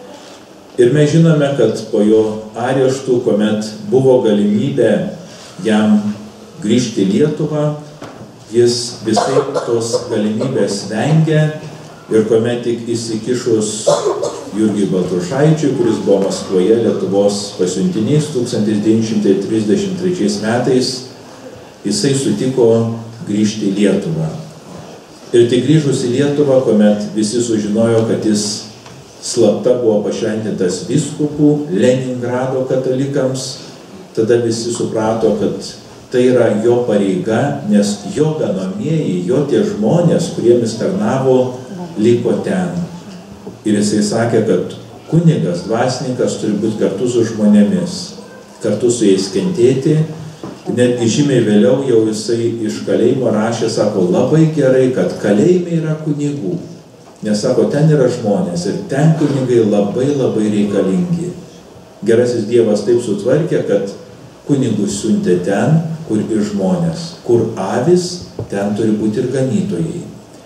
J: Ir mes žinome, kad po jo areštų, kuomet buvo galimybė jam grįžti į Lietuvą, jis visai tos galimybės vengė ir kuomet tik įsikišus Jurgiui Baltrušaičiui, kuris buvo Maskvoje Lietuvos pasiuntinys tūkstantis devyni šimtai trisdešimt trečiais metais, jisai sutiko grįžti į Lietuvą. Ir tik grįžus į Lietuvą, kuomet visi sužinojo, kad jis slapta buvo pašventintas vyskupų Leningrado katalikams, tada visi suprato, kad tai yra jo pareiga, nes jo ganomieji, jo tie žmonės, kuriems tarnavo, liko ten. Ir jisai sakė, kad kunigas, dvasininkas turi būti kartu su žmonėmis, kartu su jais kentėti. Netgi žymiai vėliau jau jisai iš kalėjimo rašė, sako, labai gerai, kad kalėjime yra kunigų. Nes sako, ten yra žmonės ir ten kunigai labai labai reikalingi. Gerasis Dievas taip sutvarkė, kad kunigus siuntė ten, kur ir žmonės. Kur avis, ten turi būti ir ganytojai.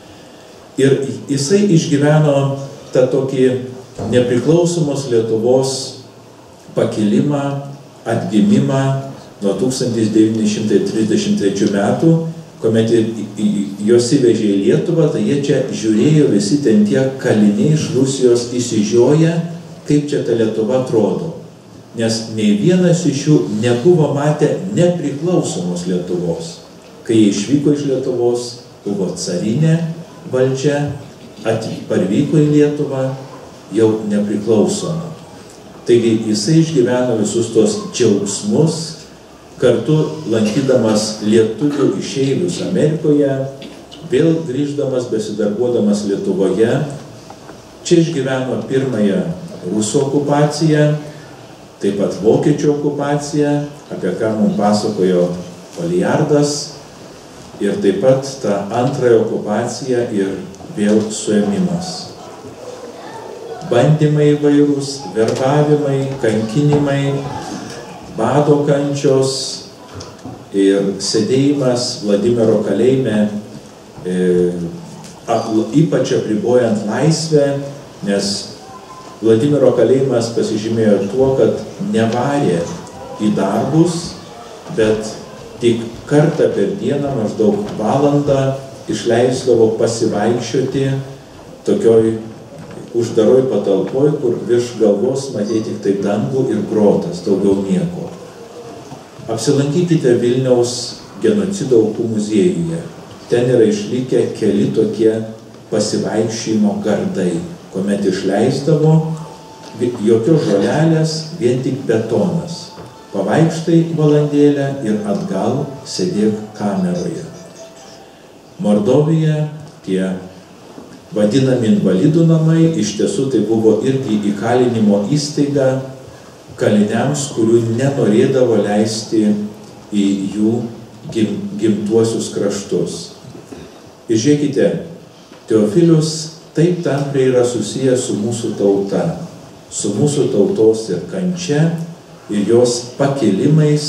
J: Ir jisai išgyveno tą tokį nepriklausomos Lietuvos pakilimą, atgimimą nuo tūkstantis devyni šimtai trisdešimt trečių metų, kuomet jos įvežė į Lietuvą, tai jie čia žiūrėjo visi ten tie kaliniai iš Rusijos įsižioję, kaip čia ta Lietuva atrodo. Nes nei vienas iš jų nebuvo matę nepriklausomos Lietuvos. Kai jie išvyko iš Lietuvos, buvo carinė valdžia, parvyko į Lietuvą, jau nepriklausoma. Taigi jisai išgyveno visus tos džiaugsmus, kartu lankydamas lietuvių išeivius Amerikoje, vėl grįždamas, besidarbuodamas Lietuvoje. Čia išgyveno pirmąją rusų okupaciją, taip pat vokiečių okupaciją, apie ką mums pasakojo Olijardas, ir taip pat tą antrąją okupaciją ir vėl suėmimas. Bandymai įvairūs, verbavimai, kankinimai, bado kančios ir sėdėjimas Vladimiro kalėjime, e, ypač apribojant laisvę, nes Vladimiro kalėjimas pasižymėjo tuo, kad nevarė į darbus, bet tik kartą per dieną maždaug valandą išleisdavo pasivaikščioti tokioj uždaroj patalpoj, kur virš galvos matė tik tai dangų ir grotas, daugiau nieko. Apsilankykite Vilniaus genocido aukų muziejuje. Ten yra išlikę keli tokie pasivaikščiojimo gardai, kuomet išleisdavo jokios žolelės, vien tik betonas. Pavaikštai valandėlę ir atgal sėdėk kameroje. Mordovija, tie vadinami invalidų namai, iš tiesų tai buvo irgi įkalinimo įstaiga kaliniams, kurių nenorėdavo leisti į jų gim, gimtuosius kraštus. Ir žiūrėkite, Teofilius taip tampriai yra susijęs su mūsų tauta, su mūsų tautos ir kančia, ir jos pakilimais,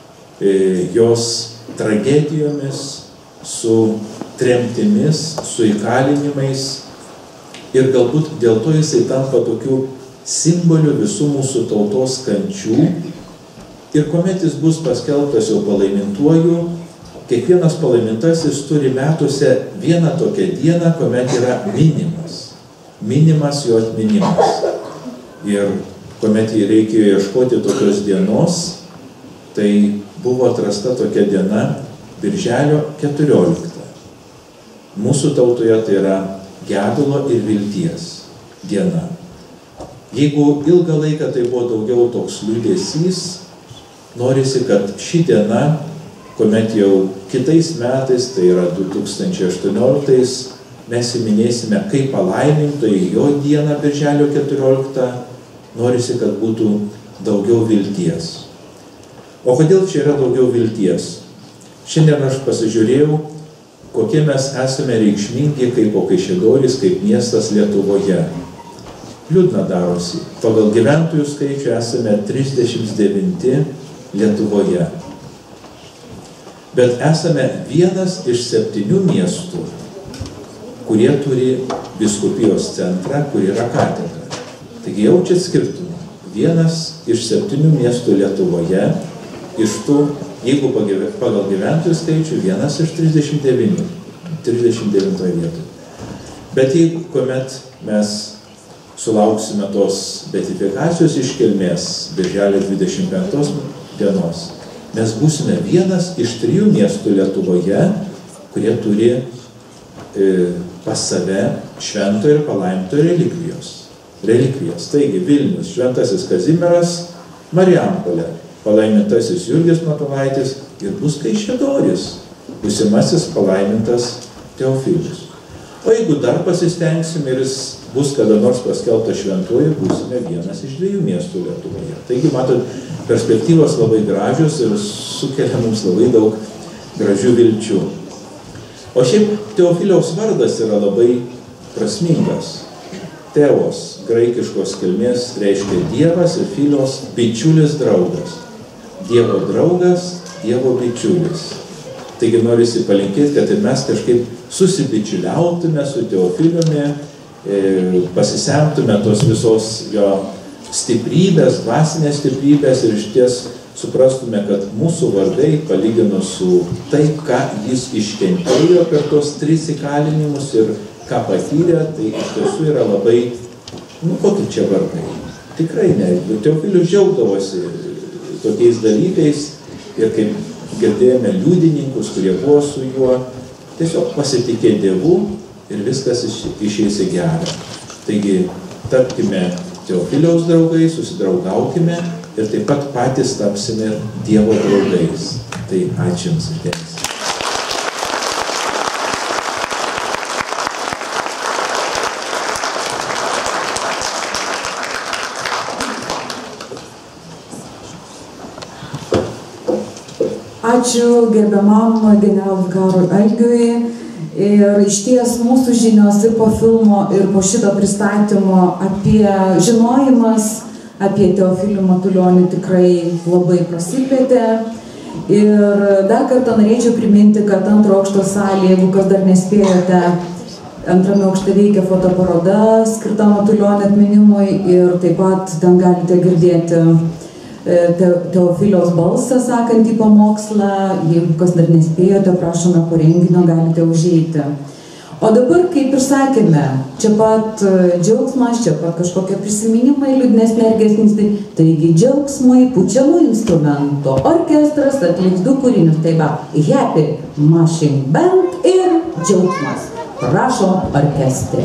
J: jos tragedijomis, su tremtimis, su įkalinimais. Ir galbūt dėl to jisai tampa tokiu simboliu visų mūsų tautos kančių. Ir kuomet jis bus paskelbtas jau palaimintuoju, kiekvienas palaimintasis turi metuose vieną tokią dieną, kuomet yra minimas. Minimas jo atminimas. Ir kuomet jį reikėjo ieškoti tokios dienos, tai buvo atrasta tokia diena Birželio keturiolikta. Mūsų tautoje tai yra gedulo ir vilties diena. Jeigu ilgą laiką tai buvo daugiau toks liūdesys, norisi, kad ši diena, kuomet jau kitais metais, tai yra du tūkstančiai aštuonioliktais, mes įminėsime kaip palaimintoji jo dieną Birželio keturioliktą, norisi, kad būtų daugiau vilties. O kodėl čia yra daugiau vilties? Šiandien aš pasižiūrėjau, kokie mes esame reikšmingi kaip Kaišiadorys, kaip miestas Lietuvoje. Liūdna darosi. Pagal gyventojų skaičių esame trisdešimt devinti Lietuvoje. Bet esame vienas iš septynių miestų, kurie turi vyskupijos centrą, kur yra katedra. Taigi jaučiat skirtumą. Vienas iš septynių miestų Lietuvoje, iš tų, jeigu pagal gyventojų skaičių, vienas iš trisdešimt devynių, trisdešimt devintoje vietoje. Bet jeigu kuomet mes sulauksime tos beatifikacijos iškilmės Birželio dvidešimt penktos dienos, mes būsime vienas iš trijų miestų Lietuvoje, kurie turi e, pas save švento ir palaimintojo relikvijos. relikvijos. Taigi Vilnius, Šventasis Kazimieras, Marijampolė, palaimintasis Jurgis Matulaitis ir bus Kaišiadorys, būsimasis palaimintas Teofilius. O jeigu dar pasistengsime ir jis bus kada nors paskelbtas šventuoju, būsime vienas iš dviejų miestų Lietuvoje. Taigi, matot, perspektyvos labai gražios ir sukelia mums labai daug gražių vilčių. O šiaip Teofiliaus vardas yra labai prasmingas. Teos, graikiškos kilmės, reiškia Dievas ir Filios bičiulis draugas. Dievo draugas, Dievo bičiulis. Taigi norisi palinkėti, kad ir mes kažkaip susibičiuliautume su Teofiliumi, pasisemtume tos visos jo stiprybės, dvasinės stiprybės ir išties suprastume, kad mūsų vardai, palyginus su tai, ką jis iškentėjo per tos tris įkalinimus ir ką patyrė, tai iš tiesų yra labai, nu kokie čia vardai. Tikrai ne. Teofilius džiaugdavosi tokiais dalykais ir kaip girdėjome liudininkus, kurie buvo su juo, tiesiog pasitikė Dievu ir viskas išeis į gerą. Taigi, tapkime Teofiliaus draugai, susidraugaukime ir taip pat patys tapsime Dievo draugais. Tai ačiū Jums dėmesį.
A: Ačiū gerbiamam generalvikarui Algiui. Ir iš ties mūsų žinios ir po filmo, ir po šito pristatymo apie žinojimas, apie Teofilių Matulionį tikrai labai prasiplėtė. Ir dar kartą norėčiau priminti, kad antro aukšto salėje, jeigu kas dar nespėjote, antrame aukšte veikia fotoparoda skirta Matulionio atminimui ir taip pat ten galite girdėti Teofiliaus balsą sakantį pamokslą. Jeigu kas dar nespėjote, prašome po renginio galite užeiti. O dabar, kaip ir sakėme, čia pat džiaugsmas, čia pat kažkokie prisiminimai, liūdnesnė ergesnis, taigi džiaugsmui pučiamų instrumentų orkestras atliks du kūrinius, tai va, Happy Marching Band ir džiaugsmas. Prašo orkestrė.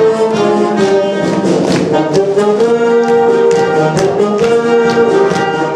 K: Thank you.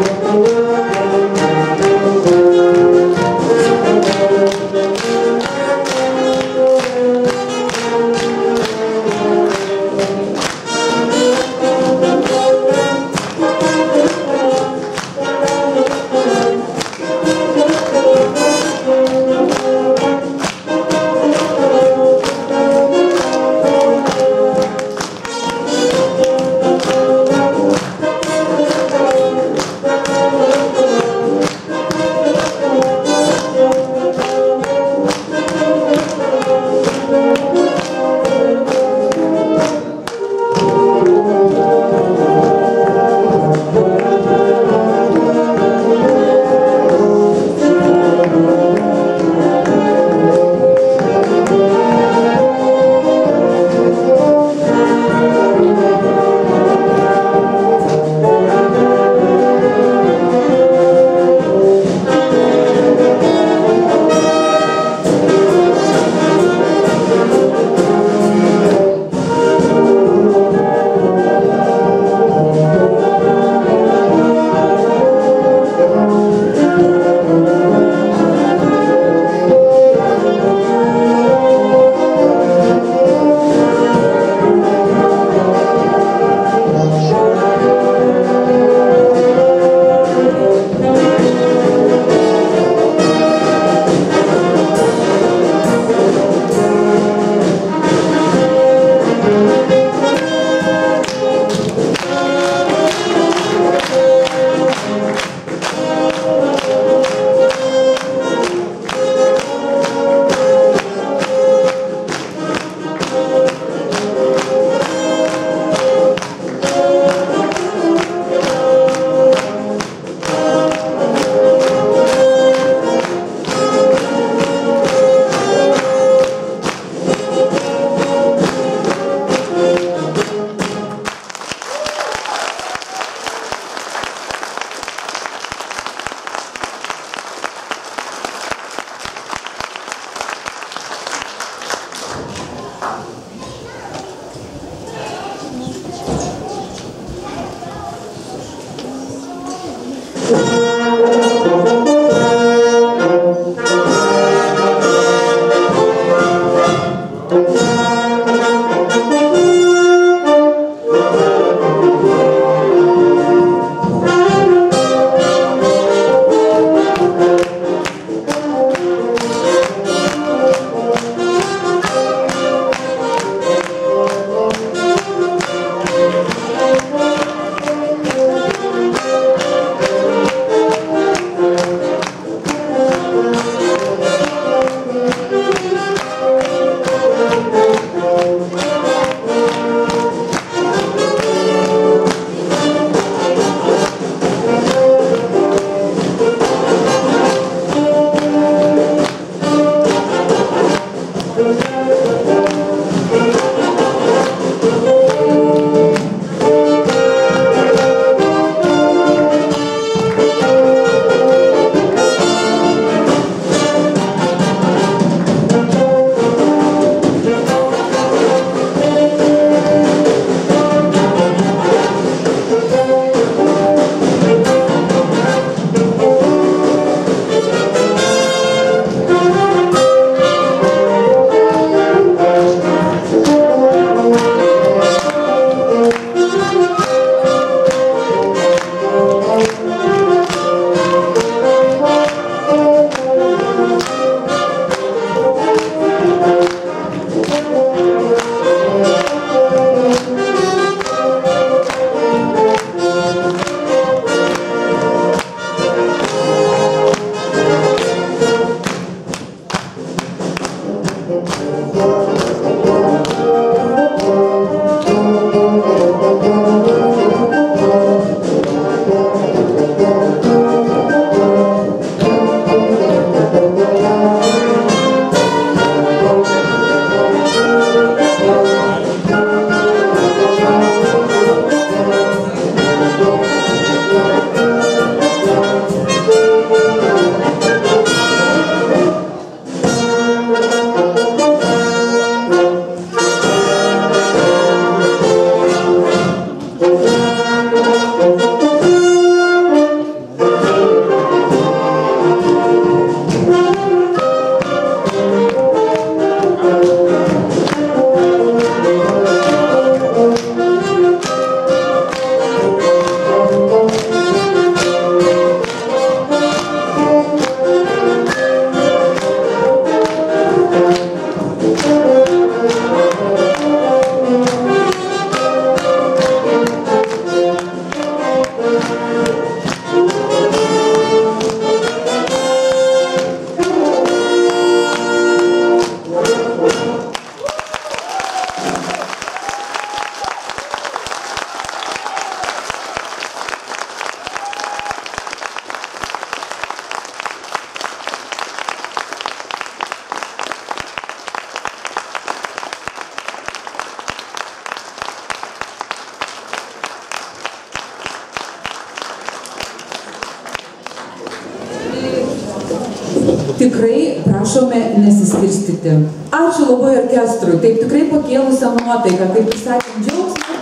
A: tikrai prašome nesiskirstyti. Ačiū labai orkestrui, taip tikrai pakėlusią nuotaiką, kaip ir sakėm, džiaugsmą.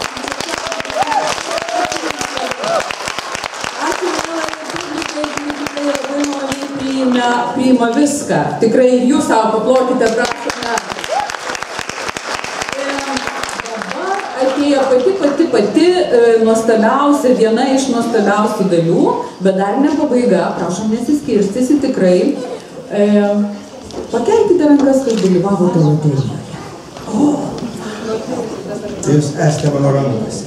A: Ačiū mielai publikai, kuri labai maloniai priima, priima viską. Tikrai jūs savo paplokite, prašome. Dabar atėjo pati, pati, pati nuostabiausia, viena iš nuostabiausių dalių, bet dar ne pabaiga, prašom nesiskirstysi tikrai. E, pakelkite rankas, kas dalyvavote loterijoje. O,
B: jūs esate mano rankose.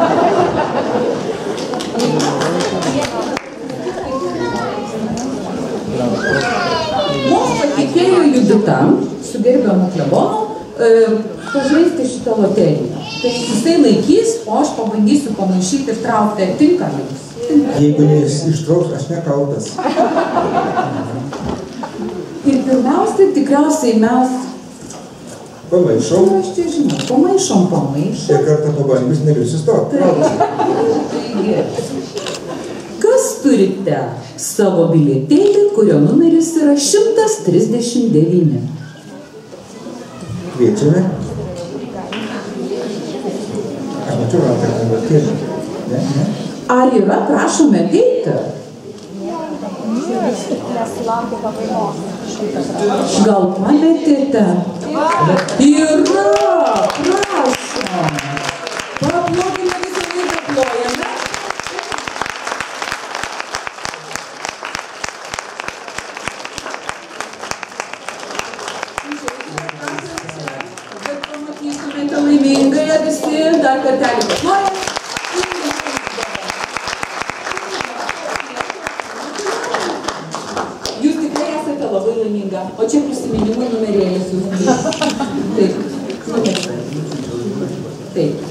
A: Mums patikėjo Judita su gerbiamu klebonu e, pažaisti šitą loteriją. Tai jisai laikys, o aš pabandysiu pamaišyti ir traukti. Tinka jums?
B: Jeigu jis ištrauks, aš nekaltas.
A: Ir pirmiausia, tikriausiai mes...
B: Pamaišom.
A: Aš čia žinau, pamaišom, pamaišom.
B: Ir kartą pabandys negaliu sustoti.
A: Taigi, kas turite savo bilietėlį, kurio numeris yra šimtas trisdešimt devyni?
B: Kviečiame. Aš mačiau, man tak nebatėlį. Ne, ne.
A: Ar yra, prašome ateiti? Gal pametėte? Yra, prašom. Paplokime, visą laiką plojame. Bet pamatytumėte laimingąją visi, dar kartelį paplojame. Labai laiminga. O čia prisiminimų numerėlis jūs. Taip. Taip.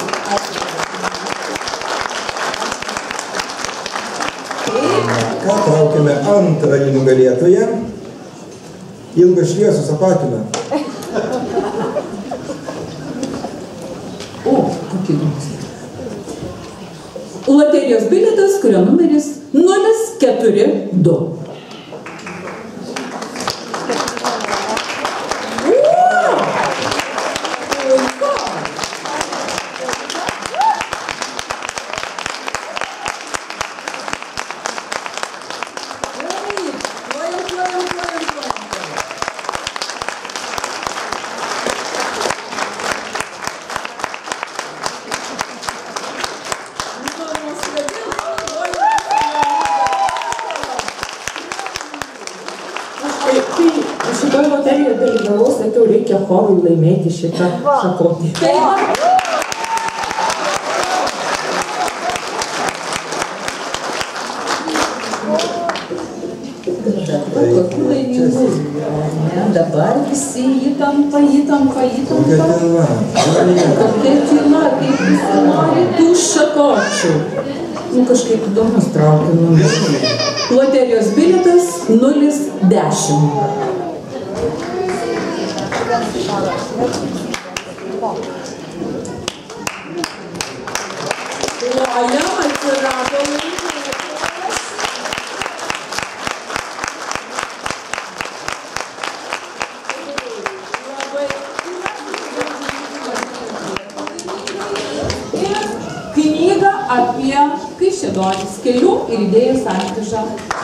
B: Ką traukime antrąjį nugalėtoją? Ilgą šviesų apatiną.
A: O, kokį įdomus. Loterijos bilietas, kurio numeris nulis keturi du.
K: Šitoje loterijoje dalyvavau, sakiau, reikia chorui laimėti šitą šakotį.
A: Kokių laimingų? Dabar visi įtampa, įtampa, įtampa.
B: Kokia tyla.
A: Kokia tyla, kaip visi nori tų šakočių. Nu, kažkaip įdomus traukia numerį. Loterijos bilietas nulis dešimt. Plojam, atsirado laimėtojas. Ir knyga apie Kaišiadoris kelių ir idėjų sankryžą.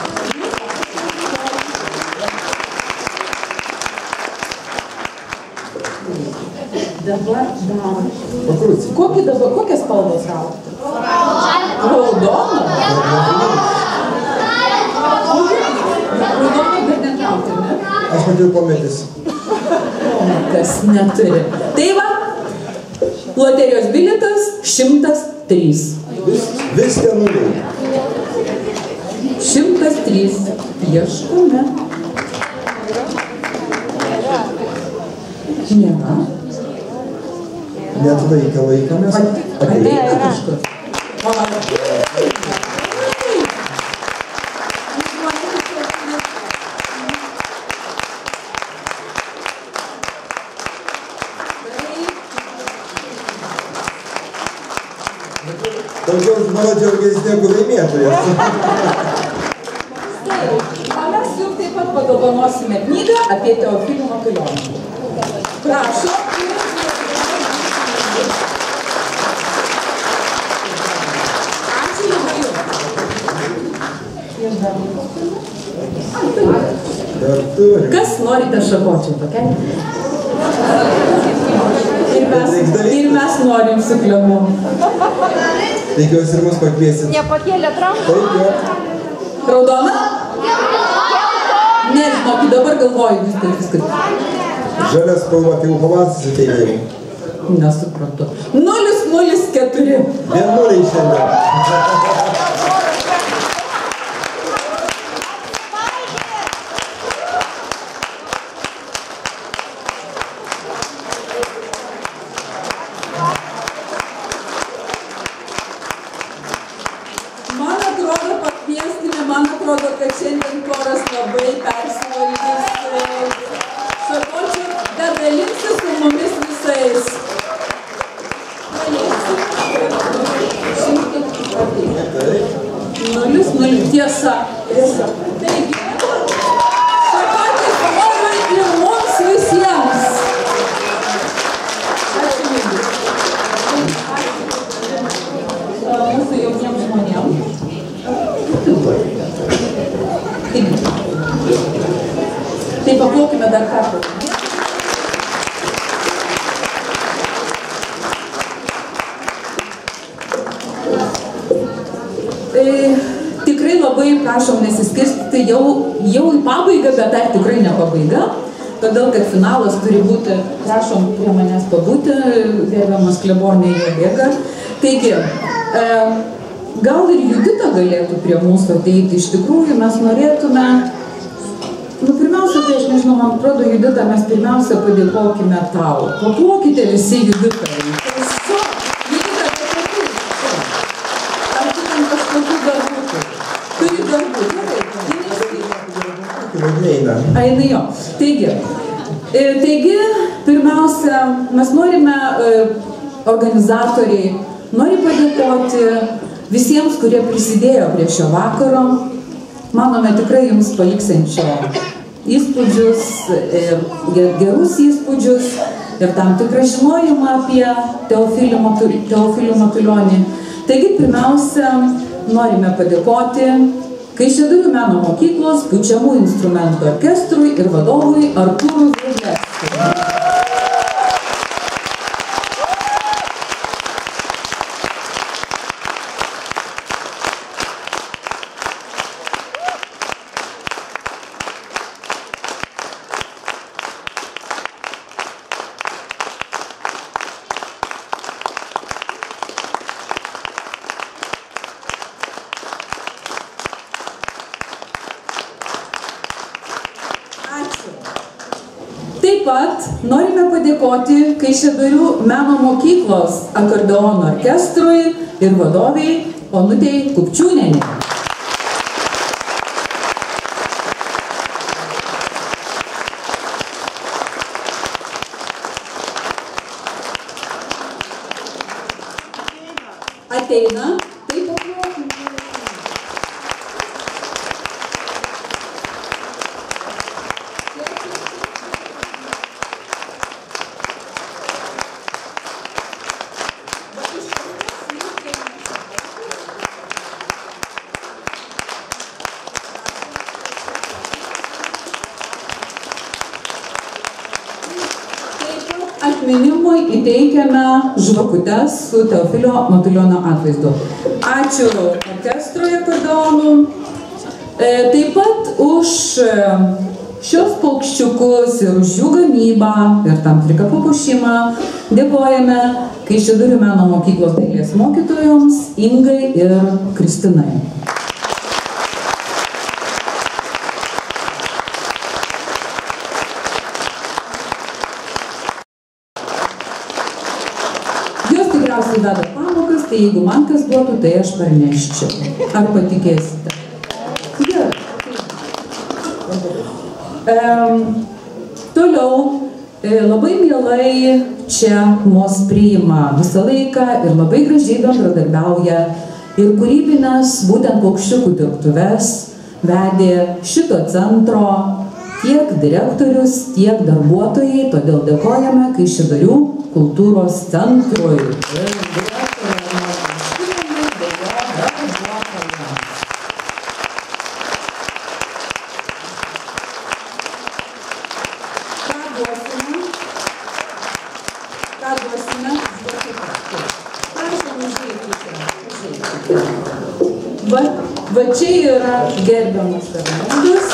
A: Dabar darom. Kokį dabar, kokias spalvas raukti? Raudoną? Raudoną dar netraukti, ne?
B: Aš mačiau pametys.
A: Kas neturi. Tai va, loterijos bilietas šimtas trys.
B: Viską nuliai.
A: šimtas trys. Ieškome. Nėra.
B: Net laiką laikomės.
A: Ateina kažkas.
B: Daugiau žmona džiaugiasi negu laimėtojas.
A: O mes juk taip taip pat padovanosime knygą apie Teofilių Matulionį. Prašom. Ačiū labai jums. Kas norite šakočių pakelti? Ir mes, ir mes norim su klebonu.
B: Tikiuosi ir mus pakviesit.
L: Nepakėlėt rankų?
B: Taip, jo.
A: Raudona? Ne, žinokit, dabar galvoju vis tai viskas.
B: Žalia spalva, tai jau pavasaris ateina jau.
A: Nesuprantu. nulis nulis keturi.
B: Vienuoliai šiandien.
A: Tiesa. Taigi, šakotis orui ir mums visiems. Ačiū myliu. Mūsų jauniems žmonėms. Tai paplaukime dar kartą. Tikrai labai prašom nesiskirstyti jau, jau į pabaigą, bet dar tikrai ne pabaiga, todėl kad finalas turi būti, prašom prie manęs pabūti, gerbiamas klebonė jau bėga. Taigi, e, gal ir Judita galėtų prie mūsų ateiti, iš tikrųjų mes norėtume, nu pirmiausia, tai aš nežinau, man atrodo, Judita, mes pirmiausia padėkokime tau. Paplokite visi Juditai. Eina jo. Taigi, taigi, pirmiausia, mes norime, organizatoriai, nori padėkoti visiems, kurie prisidėjo prie šio vakaro. Manome tikrai jums paliksančio įspūdžius, gerus įspūdžius ir tam tikrą žinojimą apie Teofilių Matulionį. Taigi, pirmiausia, norime padėkoti Kaišiadorių meno mokyklos pučiamų instrumentų orkestrui ir vadovui Artūrui Vrublevskiui. Taip pat norime padėkoti Kaišiadorių meno mokyklos akordeono orkestrui ir vadoviai Onutei Kupčiūnienei. Ateina. Atminimui įteikiame žvakutes su Teofilio Matulionio atvaizdu. Ačiū orkestrui akordeonų. Taip pat už šios paukščiukus ir už jų gamybą ir tam tikrą papuošimą dėkojame Kaišiadorių meno mokyklos dailės mokytojoms Ingai ir Kristinai. Tikriausiai veda pamokas, tai jeigu man kas duotų, tai aš parneščiau. Ar patikėsite? Gerai. Um, toliau, labai mielai čia mus priima visą laiką ir labai gražiai bendradarbiauja ir kūrybinės būtent paukščiukų dirbtuves vedė šito centro tiek direktorius, tiek darbuotojai, todėl dėkojame Kaišiadorių kultūros centrui. Va, va čia yra gerbiamas Fernandas.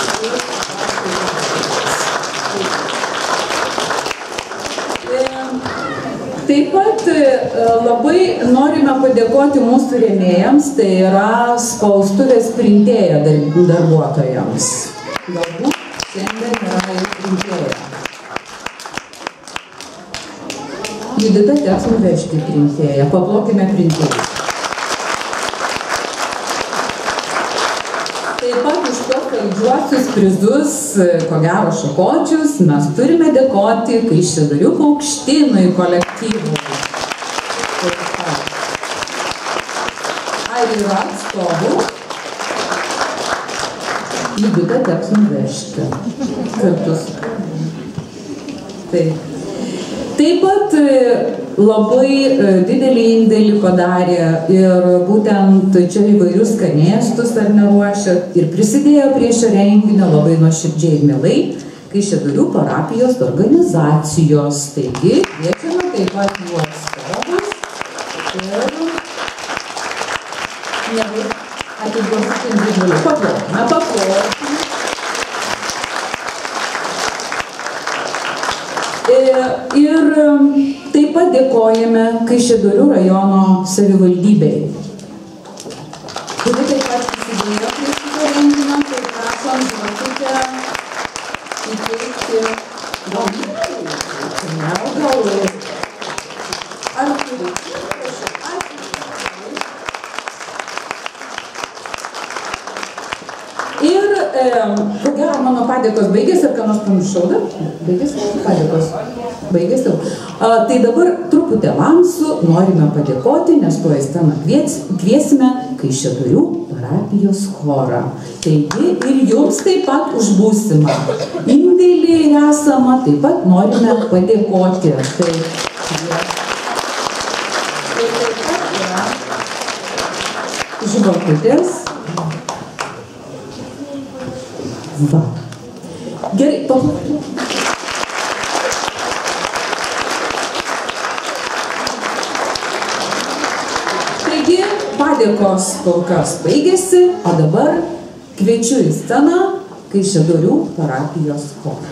A: Taip pat labai norime padėkoti mūsų rėmėjams, tai yra spaustuvės printėja darbuotojams. Galbūt šiandien yra ir printėja. Judita teks nuvežti printėją, paplokime printėją. Taip pat už tuos saldžiuosius prizus, ko gero šakočius, mes turime dėkoti Kaišiadorių Paukštynui kolektyvui. Ar yra atstovų? Judita teks nuvežti kartus. Taip. Taip pat labai didelį indėlį padarė ir būtent čia įvairius skanėstus ar neruošia ir prisidėjo prie šio renginio labai nuoširdžiai ir mielai Kaišiadorių parapijos organizacijos. Taigi, kviečiame taip pat jų atstovus ir atiduosite individualiai. Paplokime, paplokime. Ir taip pat dėkojame Kaišiadorių rajono savivaldybei, kuri taip pat prisidėjo prie šito renginio, tai prašom žinokite įteikti gal ar turi. Ir, ko gero, mano padėkos baigėsi, ar ką nors pamiršau, da? Baigėsi padėkos? Baigėsi. Tai dabar truputį avansų norime padėkoti, nes tuo į sceną kviesime Kaišiadorių parapijos chorą. Taigi ir jums taip pat už būsimą indėlį ir esamą taip pat norime padėkoti. Tai taip pat yra žvakutės. Va. Gerai, paplokime. Taigi, padėkos kol kas baigėsi, o dabar kviečiu į sceną Kaišiadorių parapijos chorą.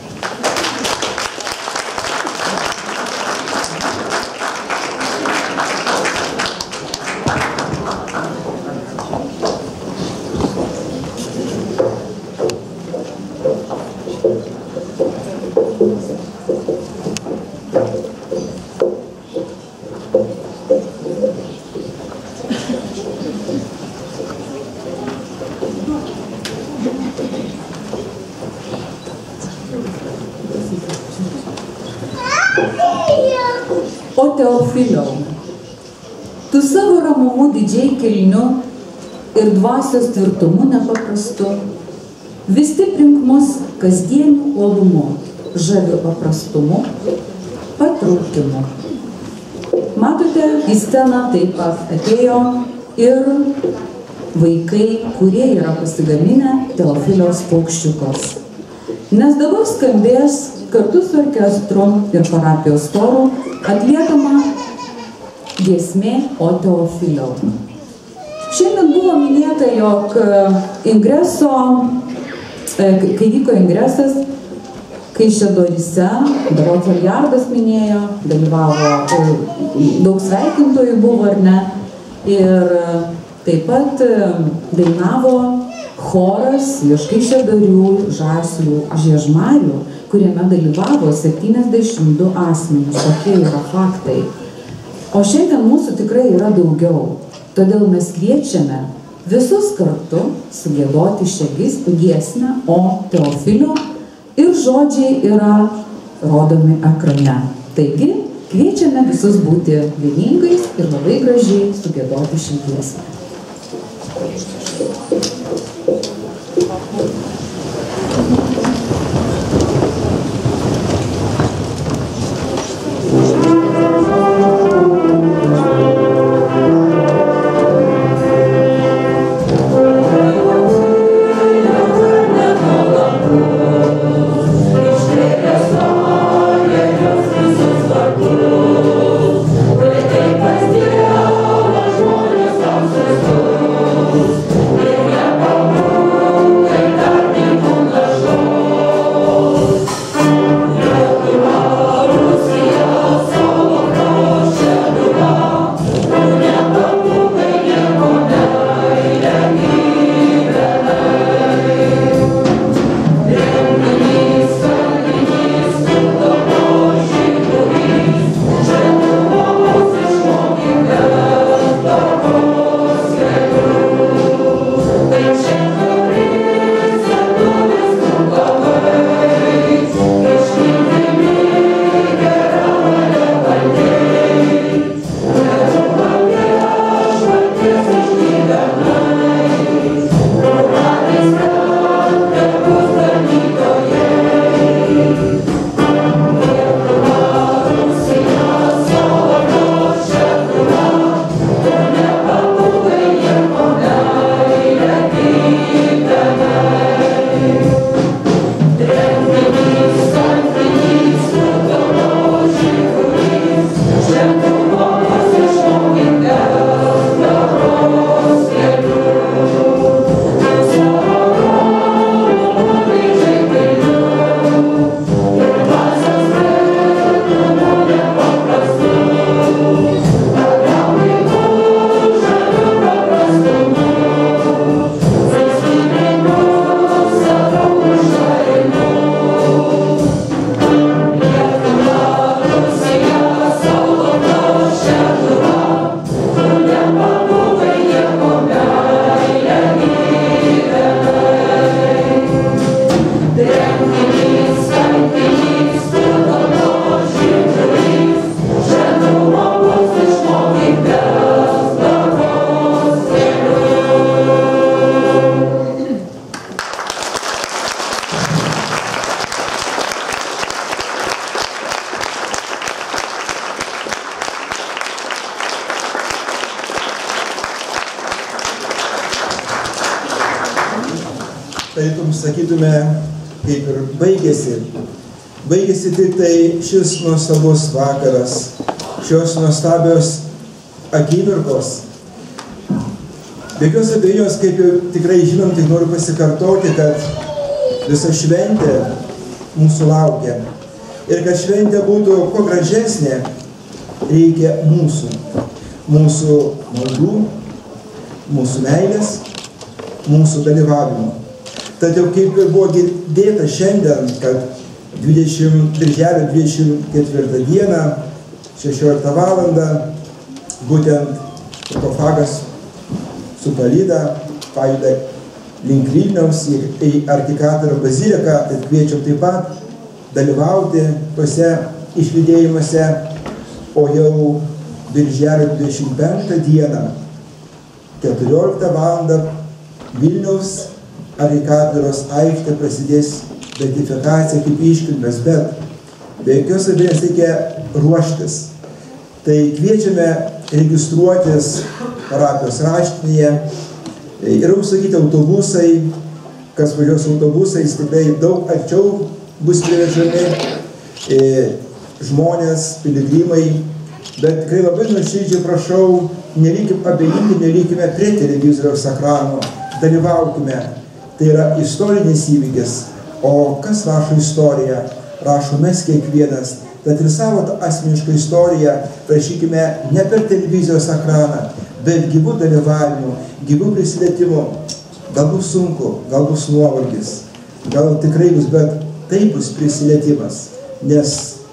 A: O Teofiliau, tu savo ramumu didžiai kilniu ir dvasios tvirtumu nepaprastu, vis stiprink mus kasdieniu uolumu, žaviu paprastumu, patraukimu. Matote, į sceną taip pat atėjo ir vaikai, kurie yra pasigaminę Teofiliaus paukščiukus. Nes dabar skambės kartu su orkestru ir parapijos choru atliekama giesmė O Teofiliau. Šiandien buvo minėta, jog ingreso, kai vyko ingresas Kaišiadoryse, berods Aljardas minėjo, dalyvavo, daug sveikintojų buvo ar ne, ir taip pat dainavo choras iš Kaišiadorių, Žaslių, Žiežmarių, kuriame dalyvavo septyniasdešimt du asmenys, tokie yra faktai. O šiandien mūsų tikrai yra daugiau, todėl mes kviečiame visus kartu sugiedoti šią giesmę O Teofiliau ir žodžiai yra rodomi ekrane. Taigi, kviečiame visus būti vieningais ir labai gražiai sugiedoti šią giesmę.
B: tarytum sakytume, kaip ir baigėsi. Baigėsi tik tai šis nuostabus vakaras, šios nuostabios akimirkos. Be jokios abejonės, kaip jau tikrai žinom, tik noriu pasikartoti, kad visa šventė mūsų laukia. Ir kad šventė būtų kuo gražesnė, reikia mūsų. Mūsų maldų, mūsų meilės, mūsų dalyvavimo. Tad jau kaip ir buvo girdėta šiandien, kad birželio dvidešimt ketvirtą dieną, šešioliktą valandą, būtent sarkofagas su palyda pajuda link Vilniaus į arkikatedros baziliką, tad kviečiam taip pat dalyvauti tuose išlydėjimuose, o jau birželio dvidešimt penktą dieną, keturioliktą valandą, Vilniaus arkikatedros aikštė prasidės beatifikacija kaip iškilmės, bet be jokios abejonės reikia ruoštis. Tai kviečiame registruotis parapijos raštinėje. Yra užsakyti autobusai, kas važiuos autobusais, tikrai daug arčiau bus privežami žmonės, piligrimai, bet tikrai labai nuoširdžiai prašau, nelikime abejingi, nelikime prie televizoriaus ekrano, dalyvaukime. Tai yra istorinis įvykis, o kas rašo istoriją? Rašo mes kiekvienas, tad ir savo asmenišką istoriją rašykime ne per televizijos ekraną, bet gyvų dalyvavimų, gyvų prisilietimų. Gal bus sunku, gal bus nuovargis, gal tikrai bus, bet tai bus prisilietimas, nes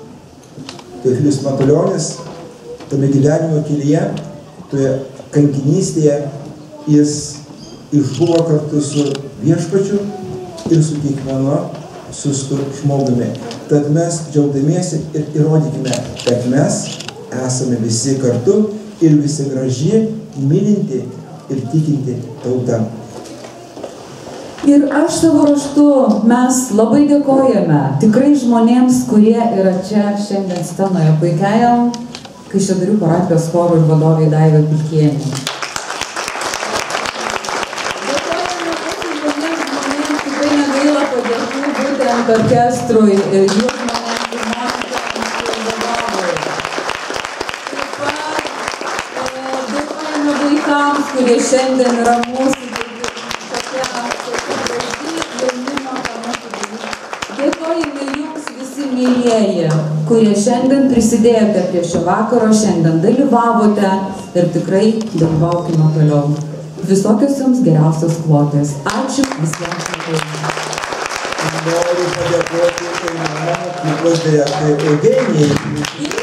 B: Teofilius Matulionis tame gyvenimo kelyje, toje kankinystėje, jis išbuvo kartu su viešpačiu ir su kiekvienu sustu žmogumi. Tad mes džiaugdamiesi ir įrodykime, kad mes esame visi kartu ir visi graži, mylinti ir tikinti tauta.
A: Ir aš savo raštu, mes labai dėkojame tikrai žmonėms, kurie yra čia šiandien scenoje, puikiajam Kaišiadorių parapijos chorui ir vadovai Daivai Pilkienei. Dėkojame mūsų žmonėms, žmonėms tikrai negaila padėkų būtent orkestrui ir jų žmonėms ir mokytojams ir vadovai. Taip pat dėkojame vaikams, kurie šiandien yra mūsų Dėkojame jums visi mylieji, kurie šiandien prisidėjote prie šio vakaro, šiandien dalyvavote ir tikrai dalyvaukime toliau. Visokios jums geriausios klotės. Ačiū visiems.
B: Noriu padėkoti kaimynams, mokyklos direktoriui Eugenijai.